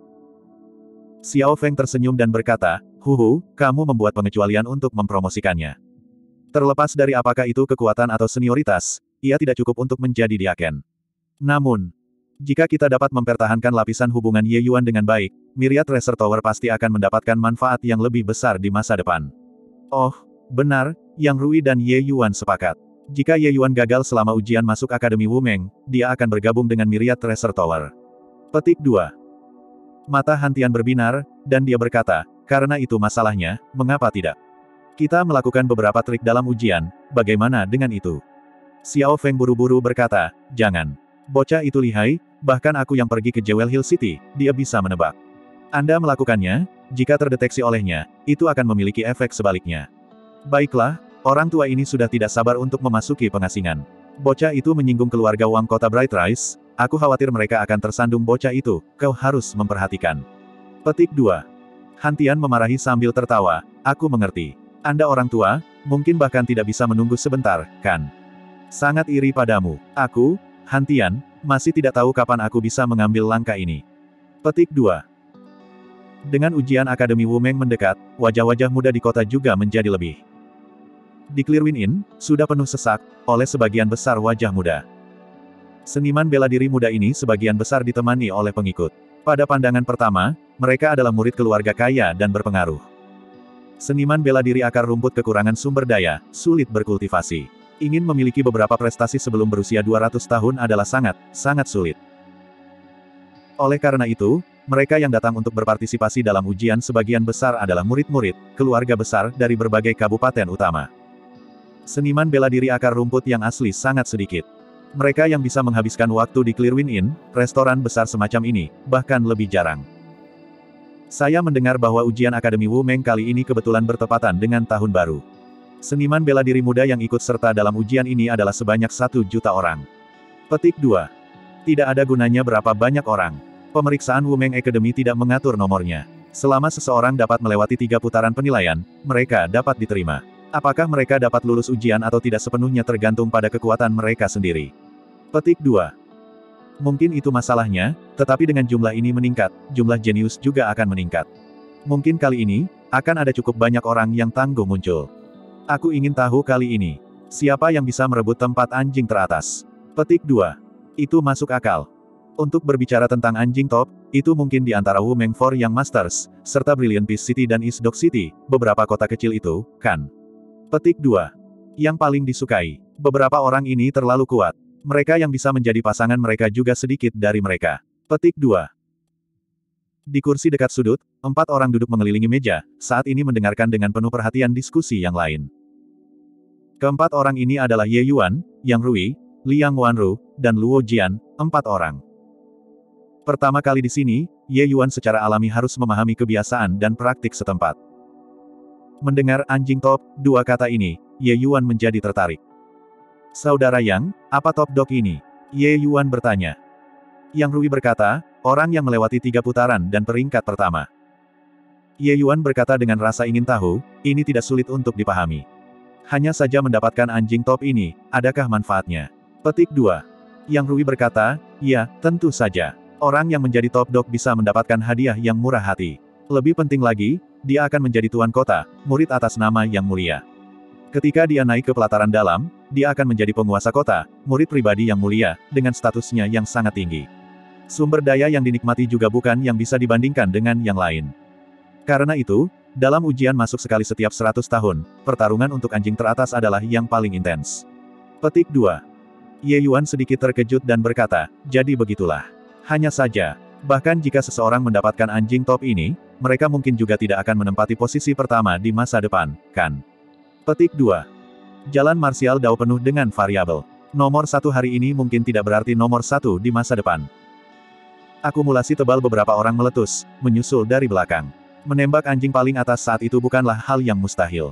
Speaker 1: Xiao Feng tersenyum dan berkata, kamu membuat pengecualian untuk mempromosikannya. Terlepas dari apakah itu kekuatan atau senioritas, ia tidak cukup untuk menjadi diaken. Namun, jika kita dapat mempertahankan lapisan hubungan Ye Yuan dengan baik, Myriad Treasure Tower pasti akan mendapatkan manfaat yang lebih besar di masa depan. Oh, benar, Yang Rui dan Ye Yuan sepakat. Jika Ye Yuan gagal selama ujian masuk Akademi Wumeng, dia akan bergabung dengan Myriad Treasure Tower. Petik 2. Mata Han Tian berbinar, dan dia berkata, karena itu masalahnya, mengapa tidak? Kita melakukan beberapa trik dalam ujian, bagaimana dengan itu? Xiao Feng buru-buru berkata, jangan. Bocah itu lihai, bahkan aku yang pergi ke Jewel Hill City, dia bisa menebak. Anda melakukannya, jika terdeteksi olehnya, itu akan memiliki efek sebaliknya. Baiklah, orang tua ini sudah tidak sabar untuk memasuki pengasingan. Bocah itu menyinggung keluarga Wang Kota Bright Rise, aku khawatir mereka akan tersandung bocah itu, kau harus memperhatikan. Petik 2. Han Tian memarahi sambil tertawa, aku mengerti. Anda orang tua, mungkin bahkan tidak bisa menunggu sebentar, kan? Sangat iri padamu. Aku, Han Tian, masih tidak tahu kapan aku bisa mengambil langkah ini. Petik 2. Dengan ujian Akademi Wumeng mendekat, wajah-wajah muda di kota juga menjadi lebih. Di Clearwind Inn, sudah penuh sesak, oleh sebagian besar wajah muda. Seniman bela diri muda ini sebagian besar ditemani oleh pengikut. Pada pandangan pertama, mereka adalah murid keluarga kaya dan berpengaruh. Seniman bela diri akar rumput kekurangan sumber daya, sulit berkultivasi. Ingin memiliki beberapa prestasi sebelum berusia 200 tahun adalah sangat sulit. Oleh karena itu, mereka yang datang untuk berpartisipasi dalam ujian sebagian besar adalah murid-murid, keluarga besar dari berbagai kabupaten utama. Seniman bela diri akar rumput yang asli sangat sedikit. Mereka yang bisa menghabiskan waktu di Clearwind Inn, restoran besar semacam ini, bahkan lebih jarang. Saya mendengar bahwa ujian Akademi Wumeng kali ini kebetulan bertepatan dengan tahun baru. Seniman bela diri muda yang ikut serta dalam ujian ini adalah sebanyak 1 juta orang. Petik 2. Tidak ada gunanya berapa banyak orang. Pemeriksaan Wumeng Academy tidak mengatur nomornya. Selama seseorang dapat melewati 3 putaran penilaian, mereka dapat diterima. Apakah mereka dapat lulus ujian atau tidak sepenuhnya tergantung pada kekuatan mereka sendiri. Petik 2. Mungkin itu masalahnya, tetapi dengan jumlah ini meningkat, jumlah jenius juga akan meningkat. Mungkin kali ini, akan ada cukup banyak orang yang tangguh muncul. Aku ingin tahu kali ini, siapa yang bisa merebut tempat anjing teratas. Petik 2. Itu masuk akal. Untuk berbicara tentang anjing top, itu mungkin di antara Wu Mengfor yang Masters, serta Brilliant Peace City dan East Dog City, beberapa kota kecil itu, kan? Petik 2. Yang paling disukai. Beberapa orang ini terlalu kuat. Mereka yang bisa menjadi pasangan mereka juga sedikit dari mereka. Petik 2. Di kursi dekat sudut, 4 orang duduk mengelilingi meja, saat ini mendengarkan dengan penuh perhatian diskusi yang lain. Keempat orang ini adalah Ye Yuan, Yang Rui, Liang Wanru, dan Luo Jian, 4 orang. Pertama kali di sini, Ye Yuan secara alami harus memahami kebiasaan dan praktik setempat. Mendengar anjing top, 2 kata ini, Ye Yuan menjadi tertarik. Saudara Yang, apa top dog ini? Ye Yuan bertanya. Yang Rui berkata, orang yang melewati 3 putaran dan peringkat pertama. Ye Yuan berkata dengan rasa ingin tahu, ini tidak sulit untuk dipahami. Hanya saja mendapatkan anjing top ini, adakah manfaatnya? Petik 2. Yang Rui berkata, ya, tentu saja. Orang yang menjadi top dog bisa mendapatkan hadiah yang murah hati. Lebih penting lagi, dia akan menjadi tuan kota, murid atas nama yang mulia. Ketika dia naik ke pelataran dalam, dia akan menjadi penguasa kota, murid pribadi yang mulia, dengan statusnya yang sangat tinggi. Sumber daya yang dinikmati juga bukan yang bisa dibandingkan dengan yang lain. Karena itu, dalam ujian masuk sekali setiap 100 tahun, pertarungan untuk anjing teratas adalah yang paling intens. Petik 2. Ye Yuan sedikit terkejut dan berkata, jadi begitulah. Hanya saja, bahkan jika seseorang mendapatkan anjing top ini, mereka mungkin juga tidak akan menempati posisi pertama di masa depan, kan? Petik 2. Jalan marsial Dao penuh dengan variabel. Nomor 1 hari ini mungkin tidak berarti nomor 1 di masa depan. Akumulasi tebal beberapa orang meletus, menyusul dari belakang. Menembak anjing paling atas saat itu bukanlah hal yang mustahil.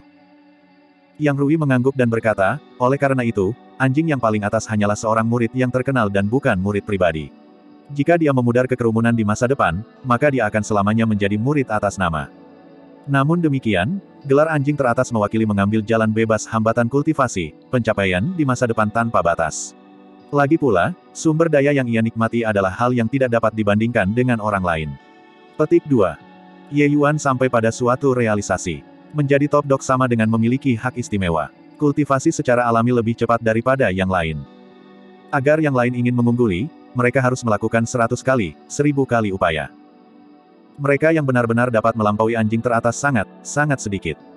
Speaker 1: Yang Rui mengangguk dan berkata, oleh karena itu, anjing yang paling atas hanyalah seorang murid yang terkenal dan bukan murid pribadi. Jika dia memudar ke kerumunan di masa depan, maka dia akan selamanya menjadi murid atas nama. Namun demikian, gelar anjing teratas mewakili mengambil jalan bebas hambatan kultivasi, pencapaian di masa depan tanpa batas. Lagi pula, sumber daya yang ia nikmati adalah hal yang tidak dapat dibandingkan dengan orang lain. Petik 2. Ye Yuan sampai pada suatu realisasi. Menjadi top dog sama dengan memiliki hak istimewa. Kultivasi secara alami lebih cepat daripada yang lain. Agar yang lain ingin mengungguli, mereka harus melakukan 100 kali, 1000 kali upaya. Mereka yang benar-benar dapat melampaui anjing teratas sangat sedikit.